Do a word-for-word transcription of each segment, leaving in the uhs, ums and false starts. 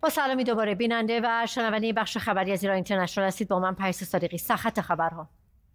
با سلامی دوباره بیننده و شنونده بخش خبری از ایران اینترنشنال هستید. با من پریسا صادقی. سرخط خبرها: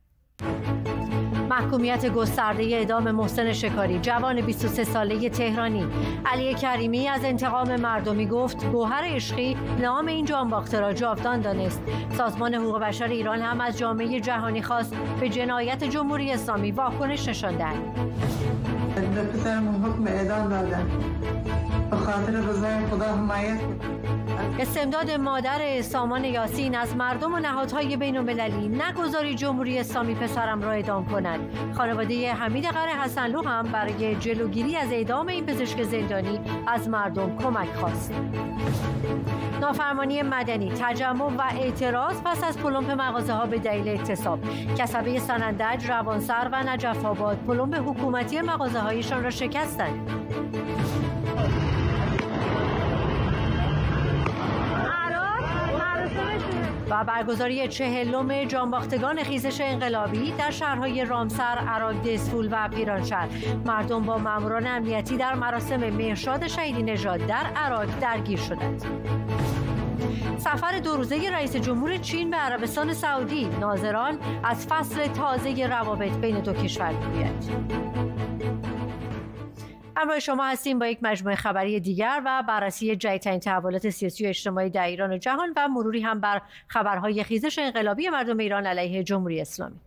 محکومیت گسترده اعدام محسن شکاری، جوان بیست و سه ساله تهرانی. علی کریمی از انتقام مردمی گفت گوهر عشقی نام این جانباخته را جاودان دانست. سازمان حقوق بشر ایران هم از جامعه جهانی خواست به جنایت جمهوری اسلامی واکنش نشان دهد. به پسرمون حکم اعدام دادن، به خاطر رضای خدا حمایت. استمداد مادر سامان یاسین از مردم و نهادهای بین‌المللی: نگذاری جمهوری اسلامی پسرم را اعدام کند. خانواده حمید قره حسنلو هم برای جلوگیری از اعدام این پزشک زندانی از مردم کمک خواست. نافرمانی مدنی، تجمع و اعتراض پس از پلمپ مغازه‌ها به دلیل اعتصاب. کسبه سنندج، روانسر و نجف آباد پلمپ حکومتی مغازه‌هایشان را شکستند. و برگزاری چهلم جانباختگان خیزش انقلابی در شهرهای رامسر، عراق، دسفول و پیرانشهر. مردم با ماموران امنیتی در مراسم مهرشاد شهیدی نژاد در عراق درگیر شدند. سفر دو روزه رئیس جمهور چین به عربستان سعودی: ناظران از فصل تازه روابط بین دو کشور می‌گویند. همراه شما هستیم با یک مجموعه خبری دیگر و بررسی جدیدترین تحولات سیاسی و اجتماعی در ایران و جهان و مروری هم بر خبرهای خیزش انقلابی مردم ایران علیه جمهوری اسلامی.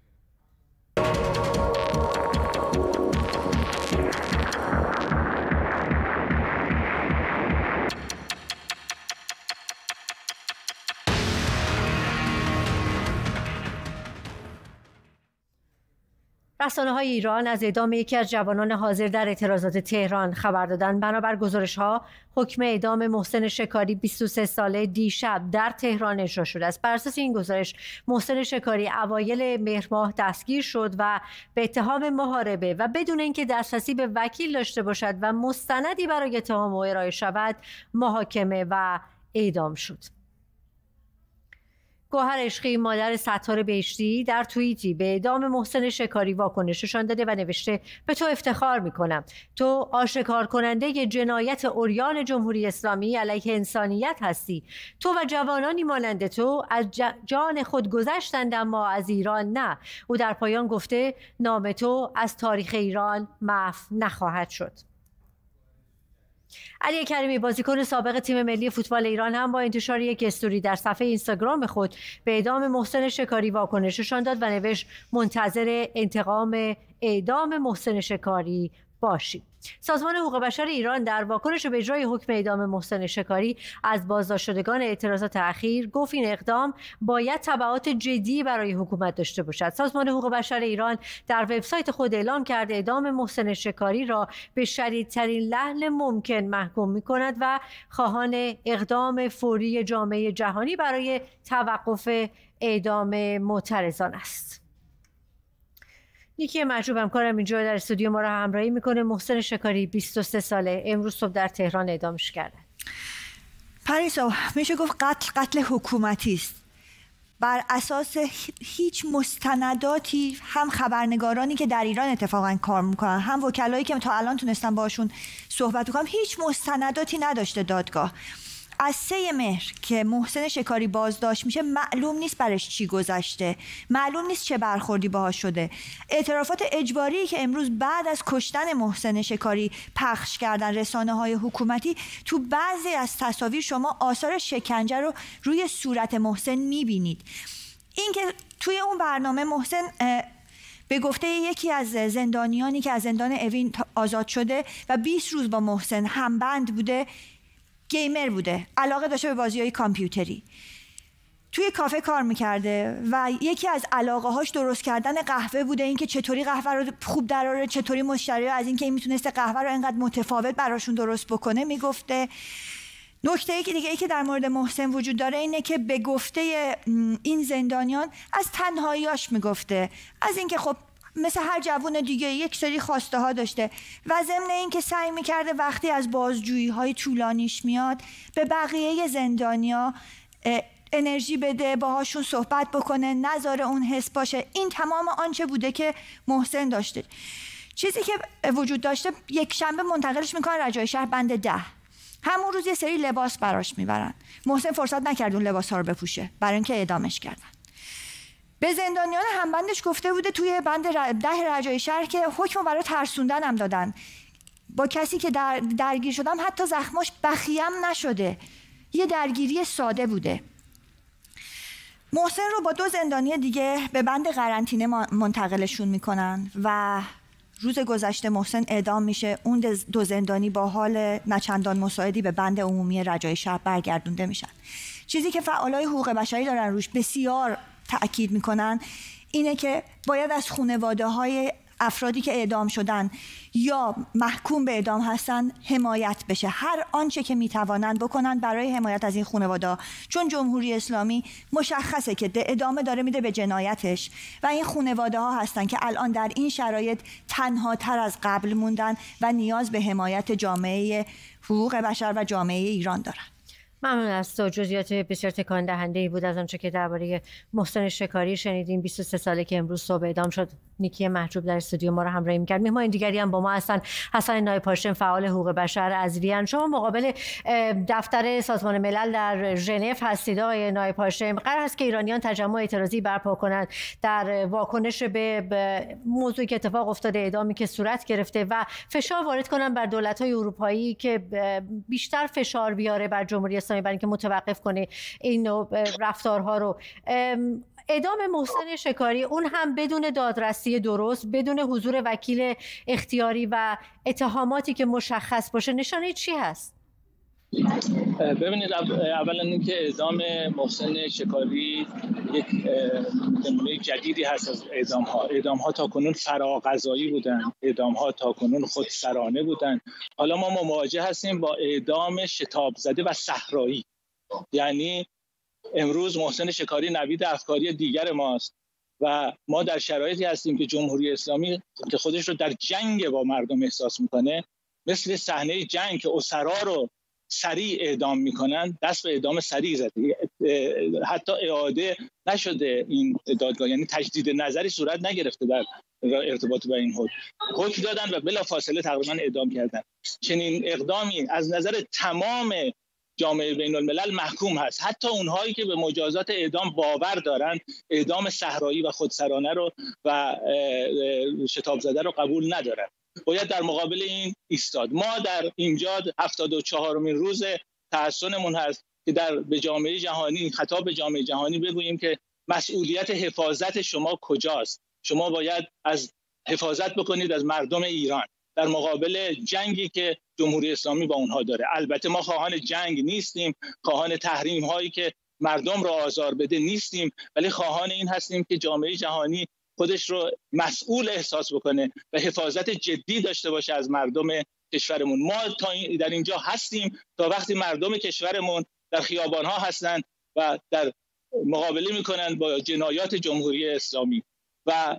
رسانه‌های ایران از اعدام یکی از جوانان حاضر در اعتراضات تهران خبر دادند. بنابر گزارش‌ها حکم اعدام محسن شکاری بیست و سه ساله دیشب در تهران اجرا شده است. بر اساس این گزارش محسن شکاری اوایل مهر ماه دستگیر شد و به اتهام محاربه و بدون اینکه دسترسی به وکیل داشته باشد و مستندی برای اتهام او ارائه شود محاکمه و اعدام شد. گوهر عشقی، مادر ستار بهشتی، در توییتی به اعدام محسن شکاری واکنششان داده و نوشته: به تو افتخار میکنم. تو آشکار کننده جنایت عریان جمهوری اسلامی علیه انسانیت هستی. تو و جوانانی مانند تو از جان خود گذشتند اما از ایران نه. او در پایان گفته نام تو از تاریخ ایران محو نخواهد شد. علی کریمی، بازیکن سابق تیم ملی فوتبال ایران، هم با انتشار یک استوری در صفحه اینستاگرام خود به اعدام محسن شکاری واکنششان داد و نوشت: منتظر انتقام اعدام محسن شکاری باشید. سازمان حقوق بشر ایران در واکنش به اجرای حکم اعدام محسن شکاری از بازداشت شدگان اعتراضات اخیر گفت این اقدام باید تبعات جدی برای حکومت داشته باشد. سازمان حقوق بشر ایران در وبسایت خود اعلام کرده اعدام محسن شکاری را به شدیدترین لعن ممکن محکوم می‌کند و خواهان اقدام فوری جامعه جهانی برای توقف اعدام معترضان است. نیکی مجروب همکارم اینجا در استودیو ما را همراهی میکنه. محسن شکاری بیست و سه ساله امروز صبح در تهران اعدامش کردن. پریسا، میشه گفت قتل قتل حکومتی است. بر اساس هیچ مستنداتی، هم خبرنگارانی که در ایران اتفاقا کار میکنن، هم وکلایی که تا الان تونستن باشون صحبت بکنم، هیچ مستنداتی نداشته دادگاه. از سه مهر که محسن شکاری بازداشت میشه معلوم نیست برش چی گذشته، معلوم نیست چه برخوردی باهاش شده. اعترافات اجباری که امروز بعد از کشتن محسن شکاری پخش کردن رسانه‌های حکومتی، تو بعضی از تصاویر شما آثار شکنجه رو روی صورت محسن میبینید. این که توی اون برنامه محسن به گفته یکی از زندانیانی که از زندان اوین آزاد شده و بیست روز با محسن همبند بوده، گیمر بوده، علاقه داشته به بازی‌های کامپیوتری، توی کافه کار میکرده و یکی از علاقه هاش درست کردن قهوه بوده. اینکه چطوری قهوه رو خوب دراره، چطوری مشتری از اینکه این میتونسته قهوه رو انقدر متفاوت براشون درست بکنه میگفته. نکته ای که دیگه ای که در مورد محسن وجود داره اینه که به گفته این زندانیان از تنهاییاش میگفته، از اینکه خب مثل هر جوون دیگه یک سری خواسته ها داشته و ضمن این که سعی میکرده وقتی از بازجویی های طولانیش میاد به بقیه زندانیا انرژی بده، باهاشون صحبت بکنه، نذاره اون حس باشه. این تمام آنچه بوده که محسن داشته. چیزی که وجود داشته، یک شنبه منتقلش میکنه رجای شهر بند ده. همون روز یه سری لباس براش میبرن. محسن فرصت نکرد اون لباس‌ها رو بپوشه برای اینکه اعدامش کردن. به زندانیان همبندش گفته بوده توی بند ده رجای شهر که حکم برای ترسوندن هم دادن. با کسی که در درگیر شدم حتی زخماش بخیم نشده، یه درگیری ساده بوده. محسن رو با دو زندانی دیگه به بند قرنطینه منتقلشون میکنن و روز گذشته محسن اعدام میشه. اون دو زندانی با حال نچندان مساعدی به بند عمومی رجای شهر برگردونده میشن. چیزی که فعالای حقوق بشری دارن روش بسیار تأکید میکنن اینه که باید از خانواده های افرادی که اعدام شدن یا محکوم به اعدام هستن حمایت بشه، هر آنچه که میتوانند بکنن برای حمایت از این خانواده، چون جمهوری اسلامی مشخصه که ادامه داره میده به جنایتش و این خانواده ها هستن که الان در این شرایط تنها تر از قبل موندن و نیاز به حمایت جامعه حقوق بشر و جامعه ایران دارن. ممنون از تو. جزئیات بسیار تکان دهنده ای بود از آنچه که درباره محسن شکاری شنیدیم. بیست و سه ساله که امروز صبح اعدام شد. نیکی محجوب در استودیو ما رو همراهی می‌کرد. مهمان دیگری هم با ما هستن. حسن نایب هاشم، فعال حقوق بشر از وین. شما مقابل دفتر سازمان ملل در ژنو هستید آقای نایب هاشم. قرار است که ایرانیان تجمع اعتراضی برپا کنند در واکنش به موضوعی که اتفاق افتاده، اعدامی که صورت گرفته و فشار وارد کنند بر دولت‌های اروپایی که بیشتر فشار بیاره بر جمهوری اسلامی برای اینکه متوقف کنه این نوع رفتارها رو. اعدام محسن شکاری، اون هم بدون دادرسی درست، بدون حضور وکیل اختیاری و اتهاماتی که مشخص باشه، نشانه چی هست؟ ببینید، اولا اینکه اعدام محسن شکاری یک نمونه جدیدی هست از اعدام ها. اعدام ها تاکنون فراقضایی بودن، اعدام ها تاکنون خودسرانه بودن. حالا ما مواجه هستیم با اعدام شتاب زده و صحرایی. یعنی امروز محسن شکاری نوید افکاری دیگر ماست و ما در شرایطی هستیم که جمهوری اسلامی که خودش رو در جنگ با مردم احساس میکنه، مثل صحنه جنگ که اسرا رو سریع اعدام میکنن، دست به اعدام سریع زده. حتی اعاده نشده این دادگاه، یعنی تجدید نظری صورت نگرفته در ارتباط با این حکم. حکم دادن و بلافاصله تقریبا اعدام کردن. چنین اقدامی از نظر تمام جامعه بین الملل محکوم هست. حتی اونهایی که به مجازات اعدام باور دارن، اعدام صحرایی و خودسرانه رو و شتاب زده رو قبول ندارن. باید در مقابل این ایستاد. ما در اینجا هفتاد و چهارمین روز تحسنمون هست که در به جامعه جهانی، خطاب به جامعه جهانی بگوییم که مسئولیت حفاظت شما کجاست؟ شما باید از حفاظت بکنید از مردم ایران در مقابل جنگی که جمهوری اسلامی با اونها داره. البته ما خواهان جنگ نیستیم، خواهان تحریم هایی که مردم را آزار بده نیستیم، ولی خواهان این هستیم که جامعه جهانی خودش رو مسئول احساس بکنه و حفاظت جدی داشته باشه از مردم کشورمون. ما تا این در اینجا هستیم تا وقتی مردم کشورمون در خیابان‌ها هستن و در مقابله میکنن با جنایات جمهوری اسلامی. و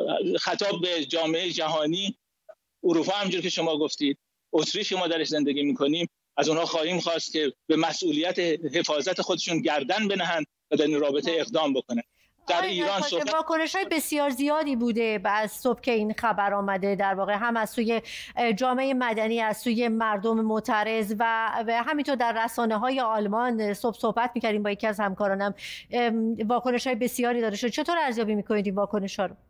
خطاب به جامعه جهانی، اروپا همونجور که شما گفتید، اتریش که ما درش زندگی میکنیم، از اونها خواهیم خواست که به مسئولیت حفاظت خودشون گردن بنهند و در این رابطه اقدام بکنن. در ایران صحبت... واکنش‌های بسیار زیادی بوده از صبح که این خبر آمده، در واقع هم از سوی جامعه مدنی، از سوی مردم معترض و همینطور در رسانه‌های آلمان. صبح صحبت می‌کردیم با یکی از همکارانم، واکنش‌های بسیاری داده شد. چطور ارزیابی می‌کنید این واکنش‌ها رو؟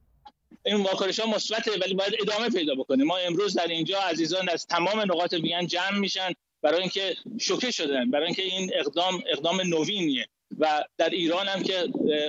این واکنش‌ها مثبته ولی باید ادامه پیدا بکنه. ما امروز در اینجا عزیزان از تمام نقاط وین جمع میشن برای اینکه شوکه شدن، برای اینکه این اقدام اقدام نوینیه. و در ایران هم که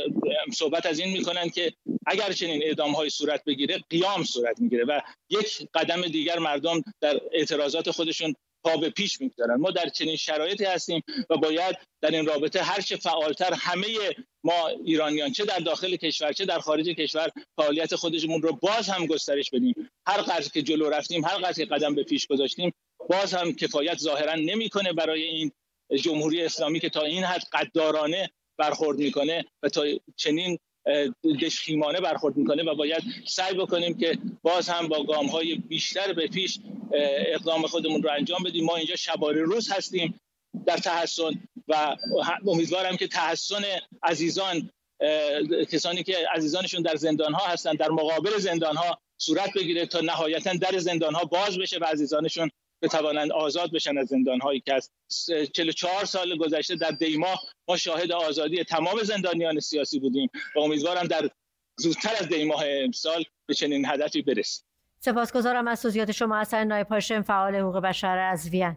صحبت از این میکنن که اگر چنین اعدام‌های صورت بگیره، قیام صورت میگیره و یک قدم دیگر مردم در اعتراضات خودشون پا به پیش میگذارن. ما در چنین شرایطی هستیم و باید در این رابطه هر چه فعالتر همه ما ایرانیان، چه در داخل کشور چه در خارج کشور، فعالیت خودمون رو باز هم گسترش بدیم. هر قدر که جلو رفتیم، هر قدر که قدم به پیش گذاشتیم، باز هم کفایت ظاهرا نمیکنه برای این جمهوری اسلامی که تا این حد قدارانه برخورد میکنه و تا چنین دشخیمانه برخورد میکنه و باید سعی بکنیم که باز هم با گام‌های بیشتر به پیش اقدام خودمون رو انجام بدیم. ما اینجا شبانه روز هستیم در تحسن و امیدوارم که تحسن عزیزان، کسانی که عزیزانشون در زندان‌ها هستن، در مقابل زندان‌ها صورت بگیره تا نهایتاً در زندان‌ها باز بشه و عزیزانشون بتوانند آزاد بشن از زندان‌هایی که از چهل و چهار سال گذشته در دیما ما شاهد آزادی تمام زندانیان سیاسی بودیم و امیدوارم در زودتر از دیماه امسال به چنین هدفی برسیم. سپاسگزارم از توضیحات شما. حسن نایب هاشم، فعال حقوق بشر از وین.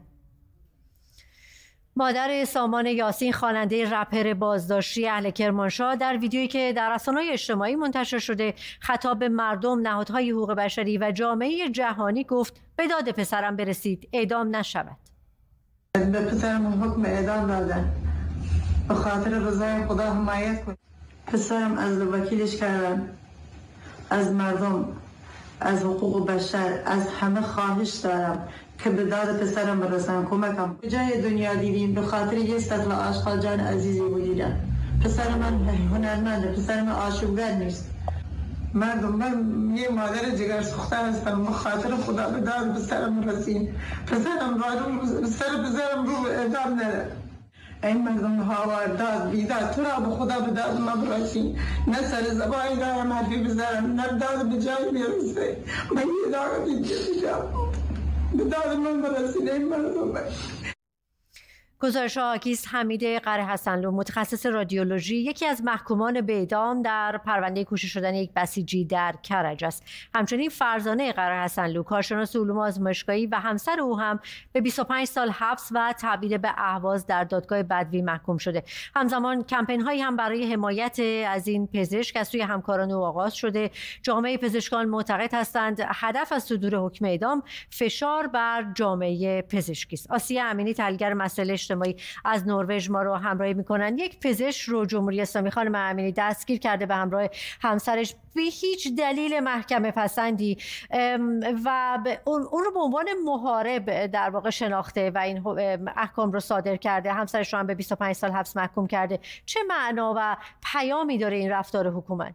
مادر سامان یاسین، خواننده رپر بازداشتی اهل کرمانشاه، در ویدیویی که در رسانه‌های اجتماعی منتشر شده خطاب به مردم، نهادهای حقوق بشری و جامعه جهانی گفت به داد پسرم برسید، اعدام نشود. به پسرم حکم اعدام دادن، به خاطر رضای خدا حمایت کنید. پسرم از وکیلش کردن، از مردم، از حقوق بشر، از همه خواهش دارم که به داد پسرم برسن، کمکم. جای دنیا دیدیم به خاطر یه سطل آشغال جان عزیزی بودیدم. پسر من هنرمنده، پسر من آشوبگر نیست. مردم، من یه مادر جگر سوخته هستم، به خاطر خدا به داد پسرم رسین. پسرم رو سر پسرم رو اعدام نره. این مردم هاوار داد بیداد تو را به خدا به داد ما برسین. نه سر زبانی دارم حرفی بزنم، نه داد به جای میرسه. من یه داغ دیگه میشم، به داد من برسین این مردم. گزارش آگیز حمید قره حسنلو، متخصص رادیولوژی، یکی از محکومان به اعدام در پرونده کشته شدن یک بسیجی در کرج است. همچنین فرزانه قره حسنلو، کارشناس علوم آزمایشگاهی و همسر او هم به بیست و پنج سال حبس و تبعید به اهواز در دادگاه بدوی محکوم شده. همزمان کمپین هایی هم برای حمایت از این پزشک از سوی همکاران او آغاز شده. جامعه پزشکان معتقد هستند هدف از صدور حکم اعدام فشار بر جامعه پزشکی است. آسیه امینی، تحلیلگر مسائل اجتماعی از نروژ، ما رو همراهی میکنن. یک پزشک رو جمهوری اسلامی، خانم امینی، دستگیر کرده به همراه همسرش به هیچ دلیل محکمه پسندی و اون رو به عنوان محارب در واقع شناخته و این احکام رو صادر کرده. همسرش رو هم به بیست و پنج سال حبس محکوم کرده. چه معنا و پیامی داره این رفتار حکومت؟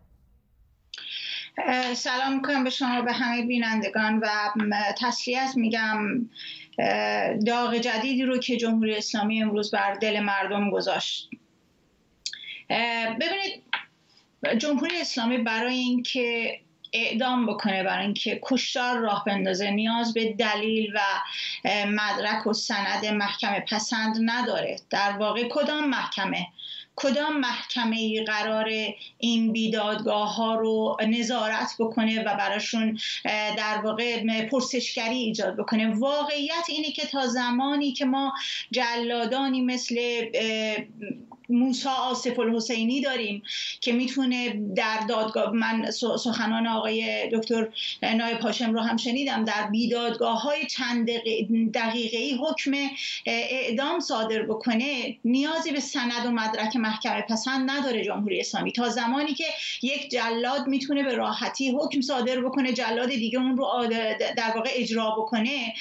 سلام میکنم به شما، به همه بینندگان و تسلیت میگم داغ جدیدی رو که جمهوری اسلامی امروز بر دل مردم گذاشت. ببینید، جمهوری اسلامی برای اینکه اعدام بکنه، برای اینکه کشتار راه بندازه، نیاز به دلیل و مدرک و سند محکمه پسند نداره. در واقع کدام محکمه کدام محکمه‌ای قراره این بیدادگاه ها رو نظارت بکنه و براشون در واقع پرسشگری ایجاد بکنه؟ واقعیت اینه که تا زمانی که ما جلادانی مثل موسی آصف الحسینی داریم که میتونه در دادگاه، من سخنان آقای دکتر نایب هاشم رو هم شنیدم، در بیدادگاه های چند دقیقه‌ای حکم اعدام صادر بکنه، نیازی به سند و مدرک محکمه پسند نداره جمهوری اسلامی. تا زمانی که یک جلاد میتونه به راحتی حکم صادر بکنه، جلاد دیگه اون رو در واقع اجرا بکنه،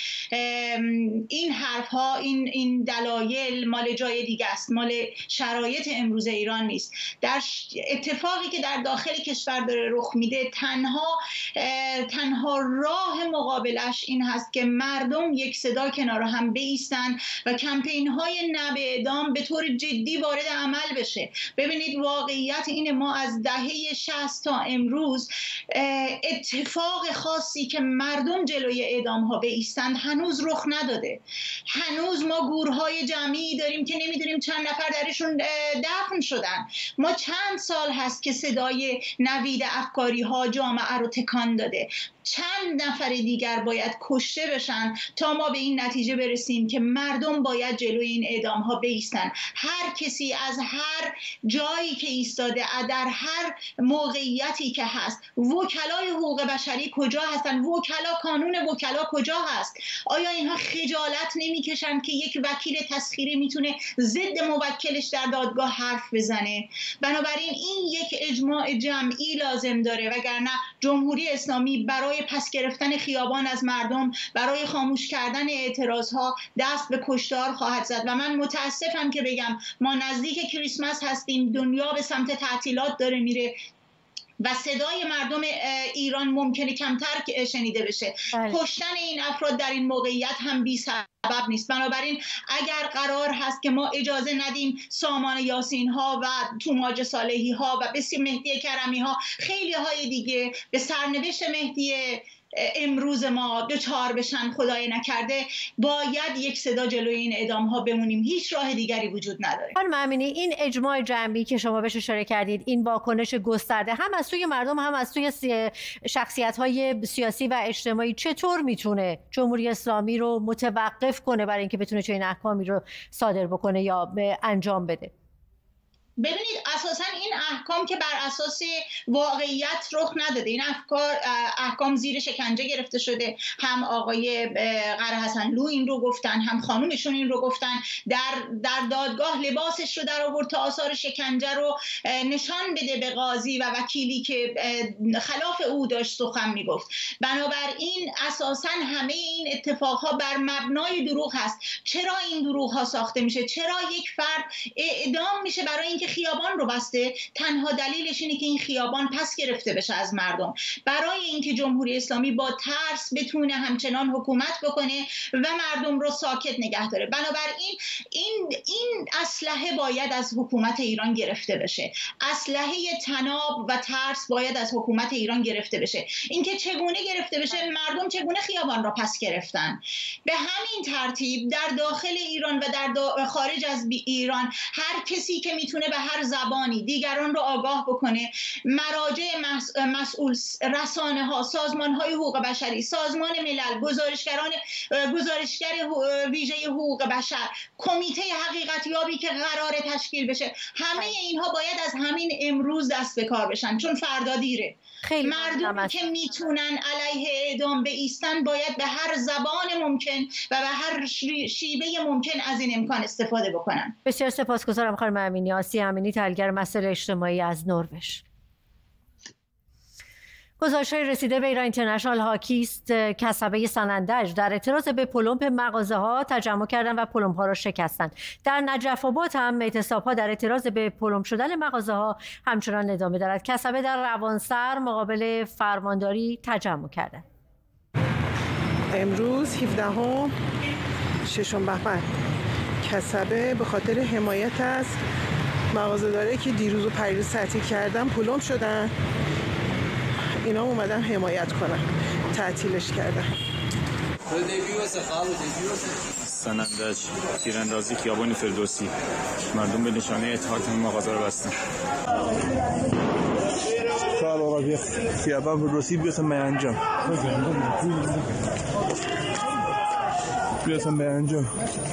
این حرف ها، این این دلایل مال جای دیگه است، مال شرایط امروز ایران نیست. در اتفاقی که در داخل کشور داره رخ میده، تنها تنها راه مقابلش این هست که مردم یک صدا کنار هم بایستن و کمپین های نه به اعدام به طور جدی وارد عمل بشه. ببینید، واقعیت اینه ما از دهه شصت تا امروز اتفاق خاصی که مردم جلوی اعدام ها بایستند هنوز رخ نداده. هنوز ما گورهای جمعی داریم که نمیدونیم چند نفر درشون دفن شدن. ما چند سال هست که صدای نوید افکاری ها جامعه رو تکان داده. چند نفر دیگر باید کشته بشن تا ما به این نتیجه برسیم که مردم باید جلوی این اعدام ها بایستن. هر کسی از هر جایی که ایستاده، در هر موقعیتی که هست، وکلای حقوق بشری کجا هستن؟ وکلا، قانون وکلا کجا هست؟ آیا اینها خجالت نمیکشن که یک وکیل تسخیری میتونه ضد موکلش در دادگاه حرف بزنه؟ بنابراین این یک اجماع جمعی لازم داره، وگرنه جمهوری اسلامی برای پس گرفتن خیابان از مردم، برای خاموش کردن اعتراضها دست به کشتار خواهد زد. و من متاسفم که بگم ما نزدیک کریسمس هستیم، دنیا به سمت تعطیلات داره میره و صدای مردم ایران ممکنه کمتر شنیده بشه. کشتن این افراد در این موقعیت هم بی سبب نیست. بنابراین اگر قرار هست که ما اجازه ندیم سامان یاسین ها و توماج صالحی ها و بسیار مهدی کرمی ها، خیلی های دیگه به سرنوشت مهدی امروز ما دوچار بشن، خدای نکرده، باید یک صدا جلوی این اعدام ها بمونیم. هیچ راه دیگری وجود نداره. خانم امینی، این اجماع جمعی که شما بهش اشاره کردید، این واکنش گسترده هم از سوی مردم هم از سوی شخصیت های سیاسی و اجتماعی، چطور میتونه جمهوری اسلامی رو متوقف کنه برای اینکه بتونه چنین احکامی رو صادر بکنه یا انجام بده؟ ببینید، اساسا این احکام که بر اساس واقعیت رخ نداده، این افکار احکام زیر شکنجه گرفته شده. هم آقای قره حسن لو این رو گفتن، هم خانومشون این رو گفتن. در در دادگاه لباسش رو در آورد تا آثار شکنجه رو نشان بده به قاضی و وکیلی که خلاف او داشت سخن میگفت. بنابراین اساسا همه این اتفاقها بر مبنای دروغ هست. چرا این دروغ ها ساخته میشه؟ چرا یک فرد اعدام میشه برای اینکه خیابان رو بسته؟ تنها دلیلش اینه که این خیابان پس گرفته بشه از مردم، برای اینکه جمهوری اسلامی با ترس بتونه همچنان حکومت بکنه و مردم رو ساکت نگه داره. بنابراین این این اسلحه باید از حکومت ایران گرفته بشه. اسلحه طناب و ترس باید از حکومت ایران گرفته بشه. اینکه چگونه گرفته بشه، مردم چگونه خیابان را پس گرفتن. به همین ترتیب در داخل ایران و در خارج از ایران هر کسی که میتونه به هر زبانی دیگران رو آگاه بکنه، مراجع مسئول، رسانه ها، سازمان های حقوق بشری، سازمان ملل، گزارشگران گزارشگر ویژه حقوق بشر، کمیته حقیقت یابی که قرار تشکیل بشه، همه اینها باید از همین امروز دست به کار بشن، چون فردا دیره. مردمی که میتونن علیه اعدام بایستن باید به هر زبان ممکن و به هر شیوه ممکن از این امکان استفاده بکنن. بسیار سپاسگزارم خانم امینی. آسیه امینی، تحلیلگر مسائل اجتماعی از نروژ. گزارش‌های رسیده به ایران اینترنشنال هاکیست کسبه سنندج در اعتراض به پلمپ مغازه‌ها تجمع کردند و پلمپ‌ها را شکستند. در نجف آباد هم اعتصاب‌ها در اعتراض به پلمپ شدن مغازه‌ها همچنان ادامه دارد. کسبه در روانسر مقابل فرمانداری تجمع کردند. امروز هفدهم ششم بهمن کسبه به خاطر حمایت از مغازه‌دارایی که دیروز و پریروز تعطیل کردن پلمپ شدن، اینا اومدن حمایت کنن، تعطیلش کردن. سنندج، تیراندازی، خیابان فردوسی، مردم به نشانه اتحاد این مغازه رو بستن. سال آقا خیابان فردوسی بیاسم به انجام بیاسم به انجام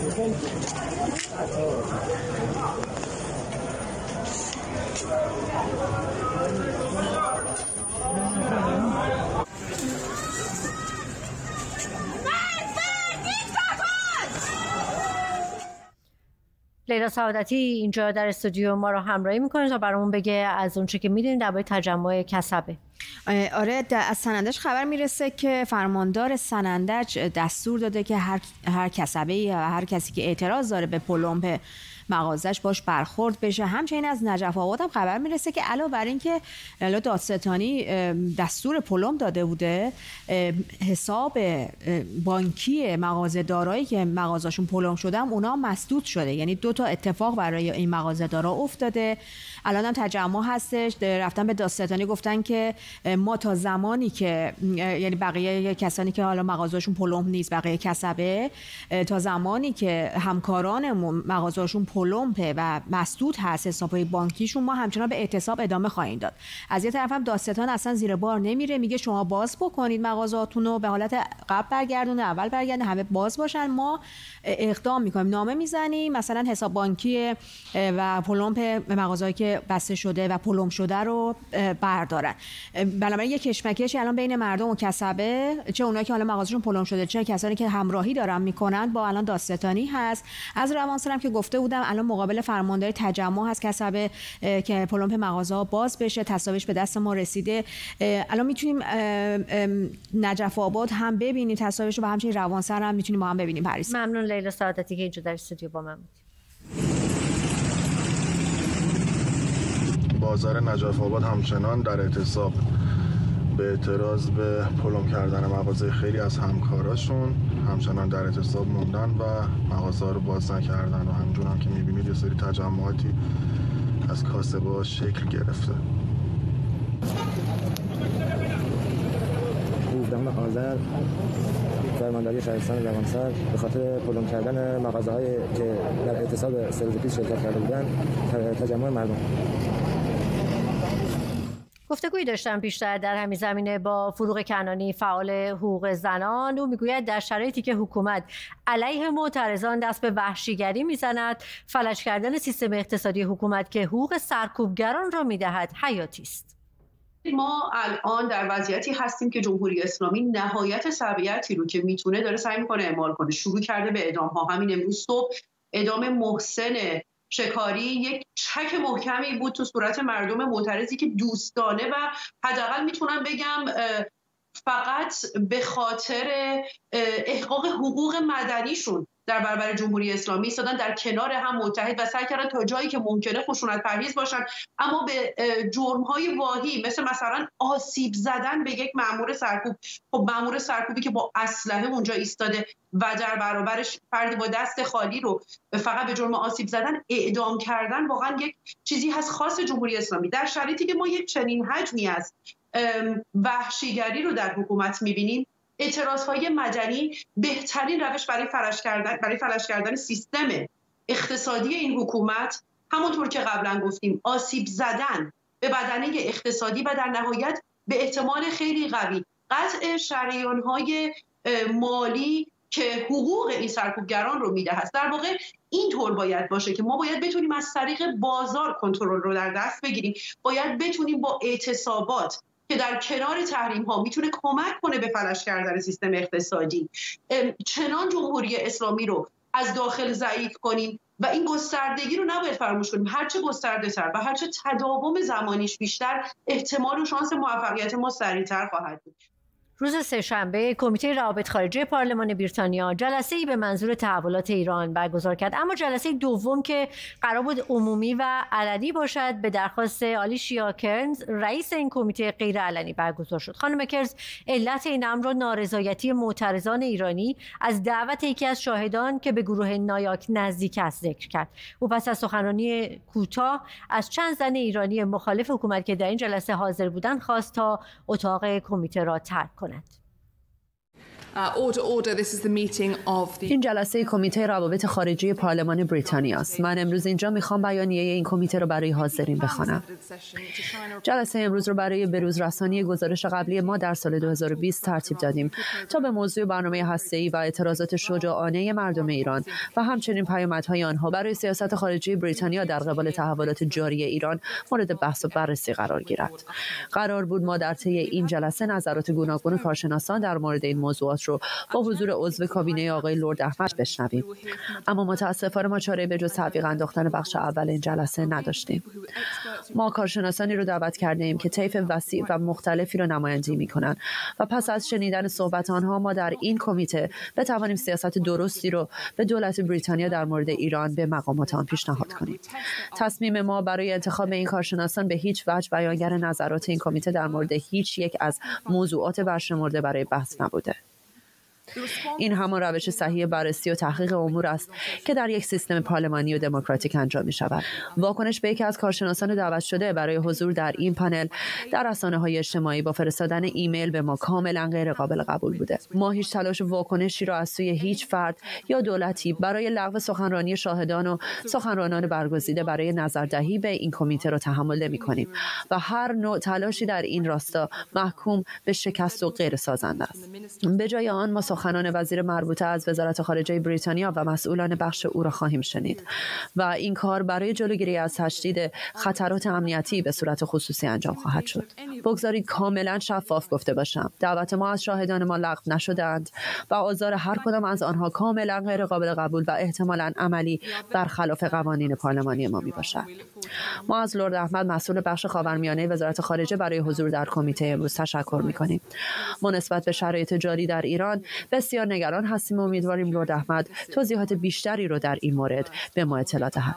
لیلا سعادتی اینجا در استودیو ما رو همراهی میکنه تا برامون بگه از اونچه که میدونید درباره تجمع کسبه. آره، از سنندج خبر میرسه که فرماندار سنندج دستور داده که هر هر کسبه‌ای و هر کسی که اعتراض داره به پلمپ مغازش باش برخورد بشه. همچنین از نجف آباد هم خبر میرسه که علاوه بر این که دادستانی دستور پلمپ داده بوده، حساب بانکی مغازه دارایی که مغازه‌شون پلمپ شده اونا مسدود شده. یعنی دو تا اتفاق برای این مغازه دارا افتاده. الان هم تجمع هستش، رفتن به دادستانی گفتن که ما تا زمانی که یعنی بقیه کسانی که حالا مغازه‌شون پلمپ نیست، بقیه کسبه، تا زمانی که همکاران مغازه‌شون پلمپ و مسدود هست حسابهای بانکیشون، ما همچنان به اعتصاب ادامه خواهیم داد. از یه طرف هم دادستان اصلا زیر بار نمیره، میگه شما باز بکنید مغازه‌هاتون رو، به حالت قبل برگردونه، اول برگردونه، همه باز باشن، ما اقدام میکنیم، نامه میزنیم، مثلا حساب بانکی و پلمپ مغازه‌ای که بسته شده و پلمپ شده رو بردارن. بنابراین یه کشمکشی الان بین مردم و کسبه، چه اونایی که حالا مغازه‌شون پلمپ شده، چه کسانی که همراهی دارن میکنن با الان دادستانی هست. از روانسر هم که گفته بودم الان مقابل فرمانداری تجمع هست کسبه که پلمپ مغازه‌ها باز بشه، تصاویرش به دست ما رسیده. الان میتونیم نجف آباد هم ببینیم تصاویرش و همچنین روانسر هم میتونیم با هم ببینیم. پریسا، ممنون لیلا سعادتی که اینجا در استودیو با من بودید. بازار نجف آباد همچنان در اعتصاب به اعتراض به پلمپ کردن مغازه خیلی از همکاراشون همچنان در اعتصاب موندن و مغازه رو باز نکردن و همچنان هم که میبینید یه سری تجمعاتی از کاسب‌ها شکل گرفته. آذر فرمانداری شهرستان جوانسر به خاطر پلم کردن مغازه‌هایی که در اعتصاب سه روز پیش شرکت کرده بودند تجمع مردم. گفتگویی داشتم بیشتر در همین زمینه با فروغ کنانی فعال حقوق زنان. او میگوید در شرایطی که حکومت علیه معترضان دست به وحشیگری میزند، فلج کردن سیستم اقتصادی حکومت که حقوق سرکوبگران را میدهد حیاتی است. ما الان در وضعیتی هستیم که جمهوری اسلامی نهایت سبیعتی رو که میتونه داره سعی میکنه اعمال کنه. شروع کرده به اعدام ها. همین امروز صبح اعدام محسن شکاری یک چک محکمی بود تو صورت مردم معترضی که دوستانه و حداقل میتونم بگم فقط به خاطر احقاق حقوق مدنیشون در برابر جمهوری اسلامی ایستادن، در کنار هم متحد و سعی کردن تا جایی که ممکنه خشونت پرهیز باشن، اما به جرم‌های واهی مثل مثلا آسیب زدن به یک مأمور سرکوب. خب مأمور سرکوبی که با اسلحه اونجا ایستاده و در برابرش فردی با دست خالی رو فقط به جرم آسیب زدن اعدام کردن، واقعا یک چیزی هست خاص جمهوری اسلامی. در شرایطی که ما یک چنین حجمی از وحشیگری رو در حکومت می‌بینیم، اعتراضهای مدنی بهترین روش برای فلج کردن برای فلج کردن سیستم اقتصادی این حکومت، همونطور که قبلا گفتیم، آسیب زدن به بدنه اقتصادی و در نهایت به احتمال خیلی قوی قطع شریان‌های مالی که حقوق این سرکوبگران رو میده هست. در واقع این طور باید باشه که ما باید بتونیم از طریق بازار کنترل رو در دست بگیریم، باید بتونیم با اعتصابات که در کنار تحریم ها میتونه کمک کنه به فلج کردن سیستم اقتصادی، چنان جمهوری اسلامی رو از داخل ضعیف کنیم و این گستردگی رو نباید فراموش کنیم. هرچه گسترده تر و هرچه تداوم زمانیش بیشتر، احتمال و شانس موفقیت ما سریعتر خواهد بود. روز سه‌شنبه کمیته روابط خارجه پارلمان بریتانیا جلسه‌ای به منظور تحولات ایران برگزار کرد، اما جلسه دوم که قرار بود عمومی و علنی باشد به درخواست آلیشیا کرنز رئیس این کمیته غیر علنی برگزار شد. خانم کرنز علت این امر را نارضایتی معترضان ایرانی از دعوت یکی از شاهدان که به گروه نایاک نزدیک است ذکر کرد. او پس از سخنرانی کوتاه از چند زن ایرانی مخالف حکومت که در این جلسه حاضر بودند خواست تا اتاق کمیته را ترک کنند. این جلسه کمیته روابط خارجی پارلمان بریتانیا است. من امروز اینجا میخوام بیانیه این کمیته رو برای حاضرین بخوانم. جلسه امروز رو برای بروز رسانی گزارش قبلی ما در سال دو هزار و بیست ترتیب دادیم تا به موضوع برنامه هسته‌ای و اعتراضات شجاعانه مردم ایران و همچنین پیامدهای آنها برای سیاست خارجی بریتانیا در قبال تحولات جاری ایران مورد بحث و بررسی قرار گیرد. قرار بود ما در طی این جلسه نظرات گوناگون کارشناسان در مورد این موضوعات رو با حضور عضو کابینه آقای لرد احمد بشنویم، اما متاسفانه ما چاره به جز تعویق انداختن بخش اول این جلسه نداشتیم. ما کارشناسانی رو دعوت کرده ایم که طیف وسیع و مختلفی رو نمایندگی می‌کنند و پس از شنیدن صحبت آنها ما در این کمیته بتوانیم سیاست درستی رو به دولت بریتانیا در مورد ایران به مقامات آن پیشنهاد کنیم. تصمیم ما برای انتخاب این کارشناسان به هیچ وجه بیانگر نظرات این کمیته در مورد هیچ یک از موضوعات برشمرده برای بحث نبوده. این همان روش صحیح بررسی و تحقیق امور است که در یک سیستم پارلمانی و دموکراتیک انجام می شود. واکنش به یکی از کارشناسان دعوت شده برای حضور در این پنل در رسانه‌های اجتماعی با فرستادن ایمیل به ما کاملا غیر قابل قبول بوده. ما هیچ تلاش و واکنشی را از سوی هیچ فرد یا دولتی برای لغو سخنرانی شاهدان و سخنرانان برگزیده برای نظردهی به این کمیته را تحمل نمی‌کنیم و هر نوع تلاشی در این راستا محکوم به شکست و غیر سازنده است. به جای آن ما سخنان وزیر مربوطه از وزارت خارجه بریتانیا و مسئولان بخش او را خواهیم شنید و این کار برای جلوگیری از تشدید خطرات امنیتی به صورت خصوصی انجام خواهد شد. بگذارید کاملا شفاف گفته باشم، دعوت ما از شاهدان ما لغو نشده‌اند و آزار هر کدام از آنها کاملا غیر قابل قبول و احتمالاً عملی برخلاف قوانین پارلمانی ما میباشد. ما از لرد احمد مسئول بخش خاورمیانه وزارت خارجه برای حضور در کمیته امروز تشکر می‌کنیم. ما نسبت به شرایط جاری در ایران بسیار نگران هستیم و امیدواریم لرد احمد توضیحات بیشتری رو در این مورد به ما اطلاع دهد.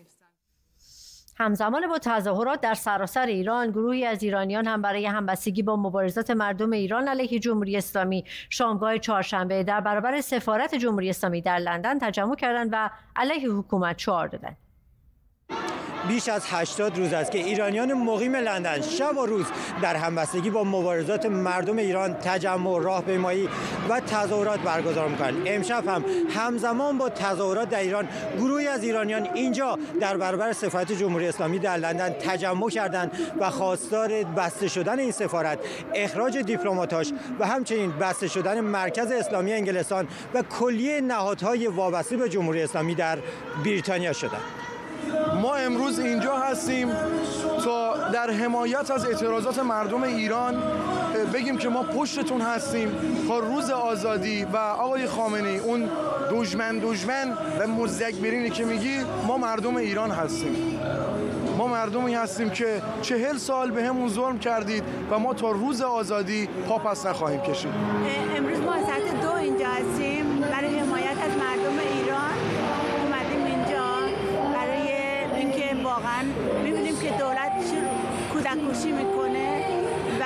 همزمان با تظاهرات در سراسر ایران، گروهی از ایرانیان هم برای همبستگی با مبارزات مردم ایران علیه جمهوری اسلامی شامگاه چهارشنبه در برابر سفارت جمهوری اسلامی در لندن تجمع کردند و علیه حکومت شعار دادند. بیش از هشتاد روز است که ایرانیان مقیم لندن شب و روز در همبستگی با مبارزات مردم ایران تجمع، راهپیمایی و تظاهرات برگزار می‌کنند. امشب هم همزمان با تظاهرات در ایران گروهی از ایرانیان اینجا در برابر سفارت جمهوری اسلامی در لندن تجمع کردند و خواستار بسته شدن این سفارت، اخراج دیپلماتاش و همچنین بسته شدن مرکز اسلامی انگلستان و کلیه نهادهای وابسته به جمهوری اسلامی در بریتانیا شدند. ما امروز اینجا هستیم تا در حمایت از اعتراضات مردم ایران بگیم که ما پشتتون هستیم تا روز آزادی و آقای خامنه‌ای اون دشمن دشمن و مستکبرینی که میگی، ما مردم ایران هستیم. ما مردمی هستیم که چهل سال به همون ظلم کردید و ما تا روز آزادی پا پس نخواهیم کشید. امروز ما ساعت دو اینجا هستیم برای حمایت از مردم ایران. اومدیم اینجا برای اینکه واقعا می‌بینیم که دولت کودک کشی میکنه و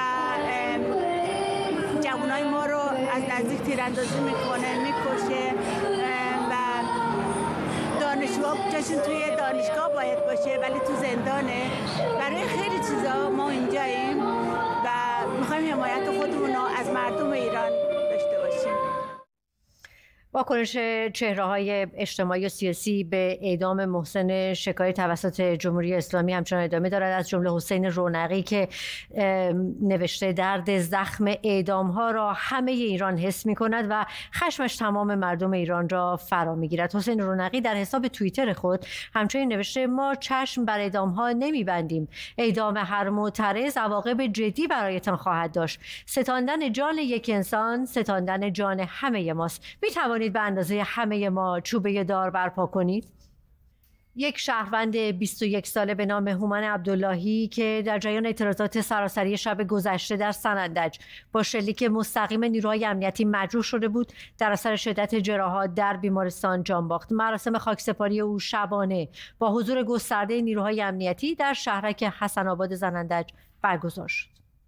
جوانای ما رو از نزدیک تیراندازی میکنه، میکشه و دانشجوها جاشون توی دانشگاه باید باشه ولی تو زندانه. برای خیلی چیزا ما اینجاییم و میخوایم حمایت خودمون رو از مردم ایران داشته باشیم. واکنش چهره‌های اجتماعی و سیاسی به اعدام محسن شکاری توسط جمهوری اسلامی همچنان ادامه دارد، از جمله حسین رونقی که نوشته درد زخم اعدام‌ها را همه ایران حس می‌کند و خشمش تمام مردم ایران را فرا می‌گیرد. حسین رونقی در حساب توییتر خود همچنین نوشته ما چشم بر اعدام‌ها نمی‌بندیم. اعدام هر معترض عواقب جدی برایتان خواهد داشت. ستاندن جان یک انسان ستاندن جان همه ماست. می‌توانید به اندازه همه ما چوبه دار برپا کنید؟ یک شهروند بیست و یک ساله به نام هومن عبداللهی که در جریان اعتراضات سراسری شب گذشته در سنندج با شلیک مستقیم نیروهای امنیتی مجروح شده بود، در اثر شدت جراحات در بیمارستان جان باخت. مراسم خاکسپاری او شبانه با حضور گسترده نیروهای امنیتی در شهرک حسن آباد سنندج برگزار شد.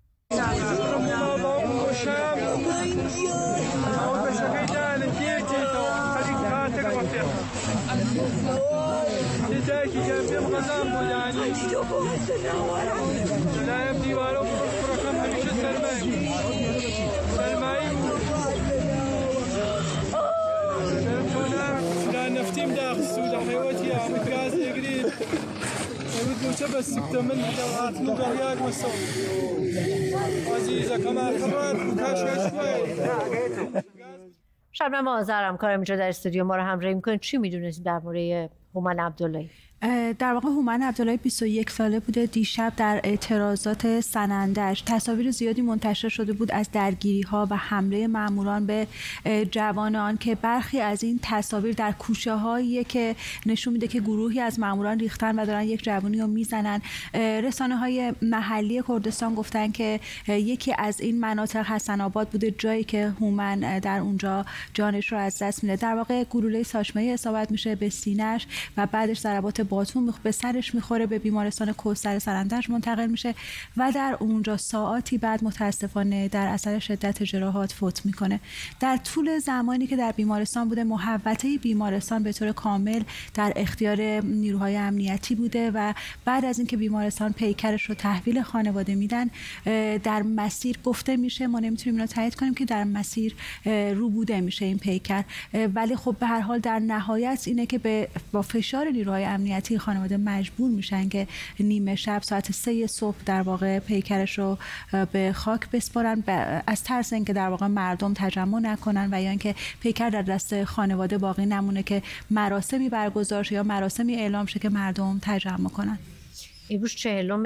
شبنم آذر همکارم اینجا در استودیو ما رو همراهی می‌کنه. چی می‌دونید در مورد هومن عبداللهی؟ در واقع هومن عبداللهی بیست و یک ساله بوده. دیشب در اعتراضات سنندج تصاویر زیادی منتشر شده بود از درگیری‌ها و حمله ماموران به جوانان که برخی از این تصاویر در کوچه‌هایی که نشون میده که گروهی از ماموران ریختن و دارن یک جوانی رو میزنن. رسانه‌های محلی کردستان گفتن که یکی از این مناطق حسن آباد بوده، جایی که هومن در اونجا جانش رو از دست میده. در واقع گلوله ساچمه‌ای اصابت میشه به سینه‌اش و بعدش ضربات باتون به سرش میخوره، به بیمارستان کوثر سنندج منتقل میشه و در اونجا ساعاتی بعد متاسفانه در اثر شدت جراحات فوت میکنه. در طول زمانی که در بیمارستان بوده، محوطه بیمارستان به طور کامل در اختیار نیروهای امنیتی بوده و بعد از اینکه بیمارستان پیکرش رو تحویل خانواده میدن، در مسیر گفته میشه، ما نمیتونیم اینو تایید کنیم که در مسیر رو بوده میشه این پیکر، ولی خب به هر حال در نهایت اینه که به با فشار نیروهای امنیتی خانواده مجبور میشن که نیمه شب ساعت سه صبح در واقع پیکرش رو به خاک بسپارن، از ترس اینکه در واقع مردم تجمع نکنن و یا اینکه پیکر در دست خانواده باقی نمونه که مراسمی برگزار شه یا مراسمی اعلام شه که مردم تجمع کنن. امروز چهلم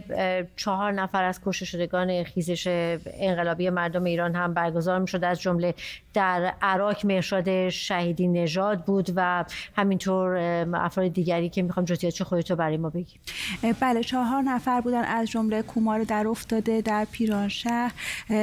چهار نفر از کشته شدگان خیزش انقلابی مردم ایران هم برگزار می شد. از جمله در عراق مهرشاد شهیدی نژاد بود و همینطور افراد دیگری که میخوام جزئیات خودتو برای ما بگی. بله، چهار نفر بودن، از جمله کومار در افتاده در پیرانشهر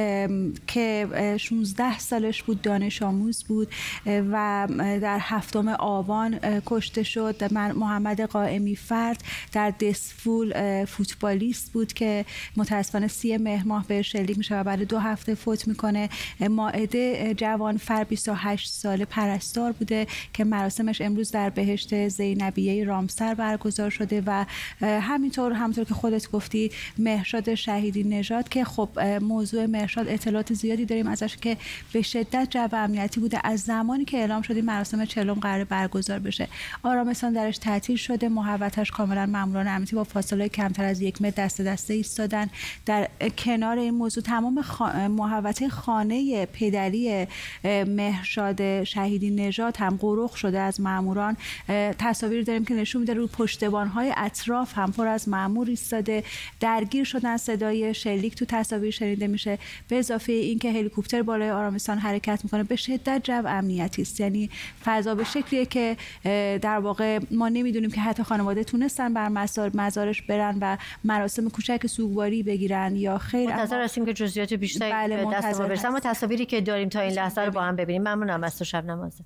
که شانزده سالش بود، دانش آموز بود و در هفتم آبان کشته شد. محمد قائمی فرد در دسفو پول فوتبالیست بود که متاسفانه سی مهر ماه به شلیک میشه و بعد دو هفته فوت میکنه. مائده جوانفر بیست و هشت ساله پرستار بوده که مراسمش امروز در بهشت زینبیه رامسر برگزار شده و همینطور همونطور که خودت گفتی مهرشاد شهیدی نژاد که خب موضوع مهرشاد اطلاعات زیادی داریم ازش که به شدت جو امنیتی بوده. از زمانی که اعلام شده مراسم چهلم قرار برگزار بشه آرامستان درش تعطیل شده، محوطه‌اش کاملا ماموران امنیتی با فاصله کمتر از یک متر دست دسته ایستادن. در کنار این موضوع تمام خا... محوطه خانه پدری مهرشاد شهیدی نژاد هم غرق شده از ماموران. تصاویر داریم که نشون میده رو پشتبان‌های اطراف هم پر از مامور ایستاده درگیر شدن. صدای شلیک تو تصاویر شنیده میشه. به اضافه اینکه هلیکوپتر بالای آرامستان حرکت میکنه. به شدت جو امنیتی است، یعنی فضا به شکلیه که در واقع ما نمیدونیم که حتی خانواده تونستن بر مزارش برن و مراسم کوچک سوگواری بگیرن یا خیر. منتظر هستیم که جزئیات بیشتری بله به دست ما برسه. اما تصاویری که داریم تا این لحظه رو با هم ببینیم. ممنونم از تو شبنم آذر.